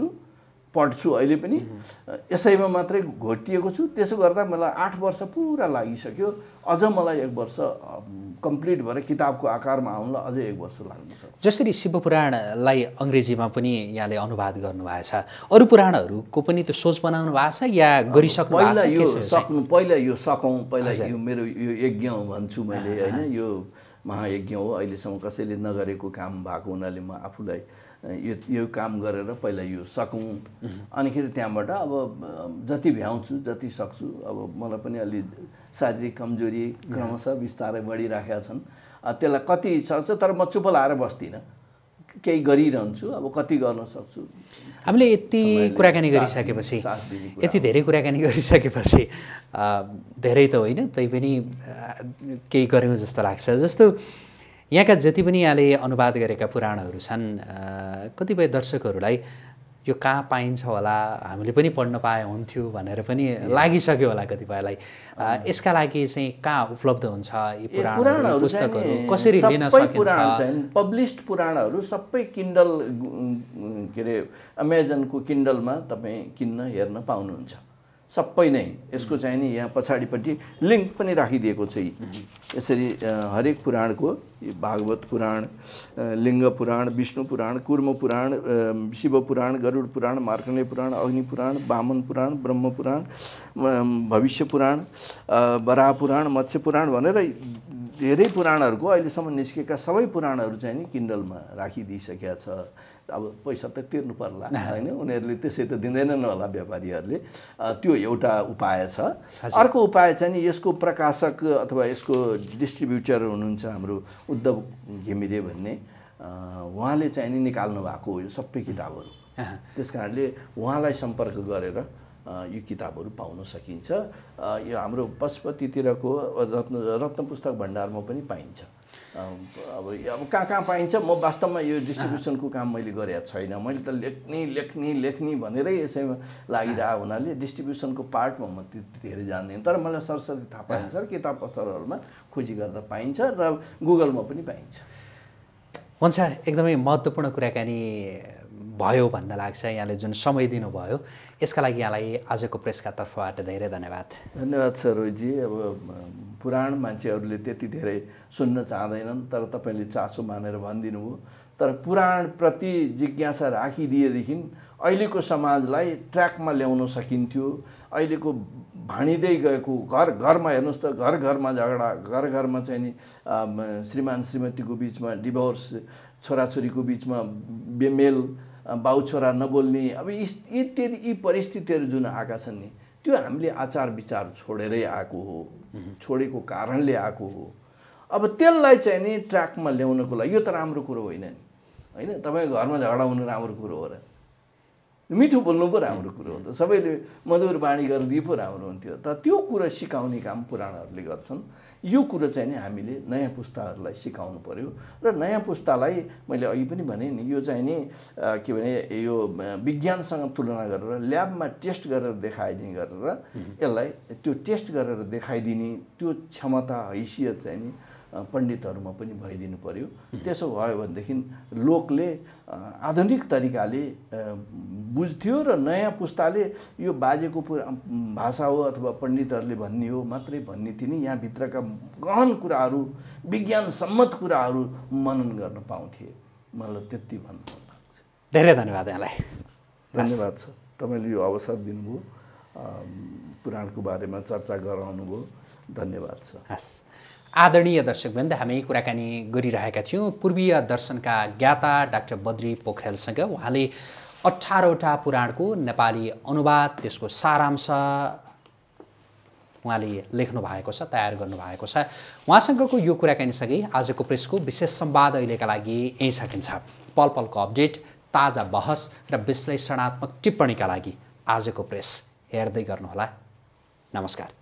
पढ्छु अहिले पनि, यसैमा मात्रै घोटिएको छु। त्यसो गर्दा मलाई 8 वर्ष पुरा लागिसक्यो। अझ मलाई 1 वर्ष कम्प्लिट भएर किताबको आकारमा आउनलाई अझै 1 वर्ष लाग्न सक्छ। जसरी शिवपुराणलाई अङ्ग्रेजीमा पनि यहाँले अनुवाद गर्नुभएछ, अरू पुराणहरूको पनि त्यो सोच बनाउनु भएको छ या गरिसक्नु भएको छ? पहिला यो सकौँ, पहिला यो मेरो यो यज्ञ हो भन्छु मैले हैन। यो महायज्ञ हो, अहिलेसम्म कसैले नगरेको काम भएको हुनाले म आफूलाई यो काम गरेर पहिला यो सकौँ। अनिखेरि त्यहाँबाट अब जति भ्याउँछु, जति सक्छु। अब मलाई पनि अलि शारीरिक कमजोरी क्रमशः बिस्तारै बढिराखेका छन्। त्यसलाई कति सक्छ, तर म चुप लाएर बस्दिनँ, केही गरिरहन्छु। अब कति गर्न सक्छु। हामीले यति कुराकानी गरिसकेपछि, यति धेरै कुराकानी गरिसकेपछि धेरै त होइन, तैपनि केही गऱ्यौँ जस्तो लाग्छ। जस्तो यहाँका जति पनि यहाँले अनुवाद गरेका पुराणहरू छन्, कतिपय दर्शकहरूलाई यो कहाँ पाइन्छ होला, हामीले पनि पढ्न पाए हुन्थ्यो भनेर पनि लागिसक्यो होला कतिपयलाई। यसका लागि चाहिँ कहाँ उपलब्ध हुन्छ यी पुराणहरू, पुस्तकहरू कसरी लिन सकिन्छ? पब्लिस्ड पुराणहरू सबै किन्डल के अरे अमेजनको किन्डलमा तपाईँ किन्न हेर्न पाउनुहुन्छ सबै नै। यसको चाहिँ नि यहाँ पछाडिपट्टि लिङ्क पनि राखिदिएको छ। यसरी हरेक पुराणको भागवत पुराण, लिङ्ग पुराण, विष्णु पुराण, कुर्म पुराण, शिव पुराण, गरुड पुराण, मार्कण्डेय पुराण, अग्नि पुराण, वामन पुराण, ब्रह्म पुराण, भविष्य पुराण, वराह पुराण, मत्स्य पुराण भनेर धेरै पुराणहरूको अहिलेसम्म निस्केका सबै पुराणहरू चाहिँ नि किन्डलमा राखिदिइसकेका छ। अब पैसा त तिर्नु पर्ला हैन, उनीहरूले त्यसै त दिँदैनन् होला व्यापारीहरूले। त्यो एउटा उपाय छ। अर्को उपाय चाहिँ नि यसको प्रकाशक अथवा यसको डिस्ट्रिब्युटर हुनुहुन्छ हाम्रो उद्धव घिमिरे भन्ने, उहाँले चाहिँ नि निकाल्नु भएको हो यो सबै किताबहरू। त्यस कारणले उहाँलाई सम्पर्क गरेर यो किताबहरू पाउन सकिन्छ। यो हाम्रो पशुपतितिरको रत्न पुस्तक भण्डारमा पनि पाइन्छ। अब कहाँ पाइन्छ, म वास्तवमा यो डिस्ट्रिब्युसनको काम मैले गरेको छैन। मैले त लेख्ने भनेरै यसैमा लागिरहेको हुनाले डिस्ट्रिब्युसनको पार्टमा म धेरै जान्दिनँ। तर मलाई सरसरी थाहा पाइन्छ, किताब पसलहरूमा खोजी गर्दा पाइन्छ र गुगलमा पनि पाइन्छ। हुन्छ, एकदमै महत्त्वपूर्ण कुराकानी भयो भन्न लाग्छ। यहाँले जुन समय दिनुभयो यसका लागि यहाँलाई आजको प्रेसका तर्फबाट धेरै धन्यवाद। धन्यवाद छ रोहितजी। अब पुराण मान्छेहरूले त्यति धेरै सुन्न चाहँदैनन्, तर तपाईँले चासो मानेर भनिदिनु भयो। तर पुराणप्रति जिज्ञासा राखिदिएदेखि अहिलेको समाजलाई ट्र्याकमा ल्याउन सकिन्थ्यो। अहिलेको भाँडिँदै गएको घरमा हेर्नुहोस् त, घरमा झगडा, घरमा चाहिँ नि श्रीमान श्रीमतीको बिचमा डिभोर्स, छोराछोरीको बिचमा बेमेल, बाउ छोरा नबोल्ने, अब इत्यादि यी परिस्थितिहरू जुन आएका छन् नि, त्यो हामीले आचार विचार छोडेरै आएको हो, छोडेको कारणले आएको हो। अब त्यसलाई चाहिँ नि ट्र्याकमा ल्याउनको लागि यो त राम्रो कुरो होइन नि होइन। तपाईँको घरमा झगडा हुनु राम्रो कुरो हो र? मिठो बोल्नु पो राम्रो कुरो हो त, सबैले मधुर बाणी गरिदिए पो राम्रो हुन्थ्यो। त त्यो कुरो सिकाउने काम पुराणहरूले गर्छन्। यो कुरो चाहिँ नि हामीले नयाँ पुस्ताहरूलाई सिकाउनु पर्यो। र नयाँ पुस्तालाई मैले अघि पनि भने नि, यो चाहिँ नि के भने यो विज्ञानसँग तुलना गरेर ल्याबमा टेस्ट गरेर देखाइदिने गरेर यसलाई त्यो टेस्ट गरेर देखाइदिने त्यो क्षमता हैसियत चाहिँ नि पण्डितहरूमा पनि भइदिनु पर्यो। त्यसो भयो भनेदेखि लोकले आधुनिक तरिकाले बुझ्थ्यो र नयाँ पुस्ताले यो बाजेको भाषा हो अथवा पण्डितहरूले भन्ने हो मात्रै भन्ने थिएन, यहाँभित्रका गहन कुराहरू विज्ञान सम्मत कुराहरू मनन गर्न पाउँथे। मलाई त्यति भन्नु मन लाग्छ। धेरै धन्यवाद यहाँलाई। धन्यवाद छ, तपाईँले यो अवसर दिनुभयो, पुराणको बारेमा चर्चा गराउनुभयो, धन्यवाद छ। हस्, आदरणीय दर्शकवृन्द, हामी कुराकानी गरिरहेका थियौँ पूर्वीय दर्शनका ज्ञाता डाक्टर बद्री पोखरेलसँग। उहाँले 18वटा पुराणको नेपाली अनुवाद, त्यसको सारांश उहाँले लेख्नु भएको छ, तयार गर्नुभएको छ। उहाँसँगको यो कुराकानीसँगै आजको प्रेसको विशेष संवाद अहिलेका लागि यहीँ सकिन्छ। पल पलको अपडेट, ताजा बहस र विश्लेषणात्मक टिप्पणीका लागि आजको प्रेस हेर्दै गर्नुहोला। नमस्कार।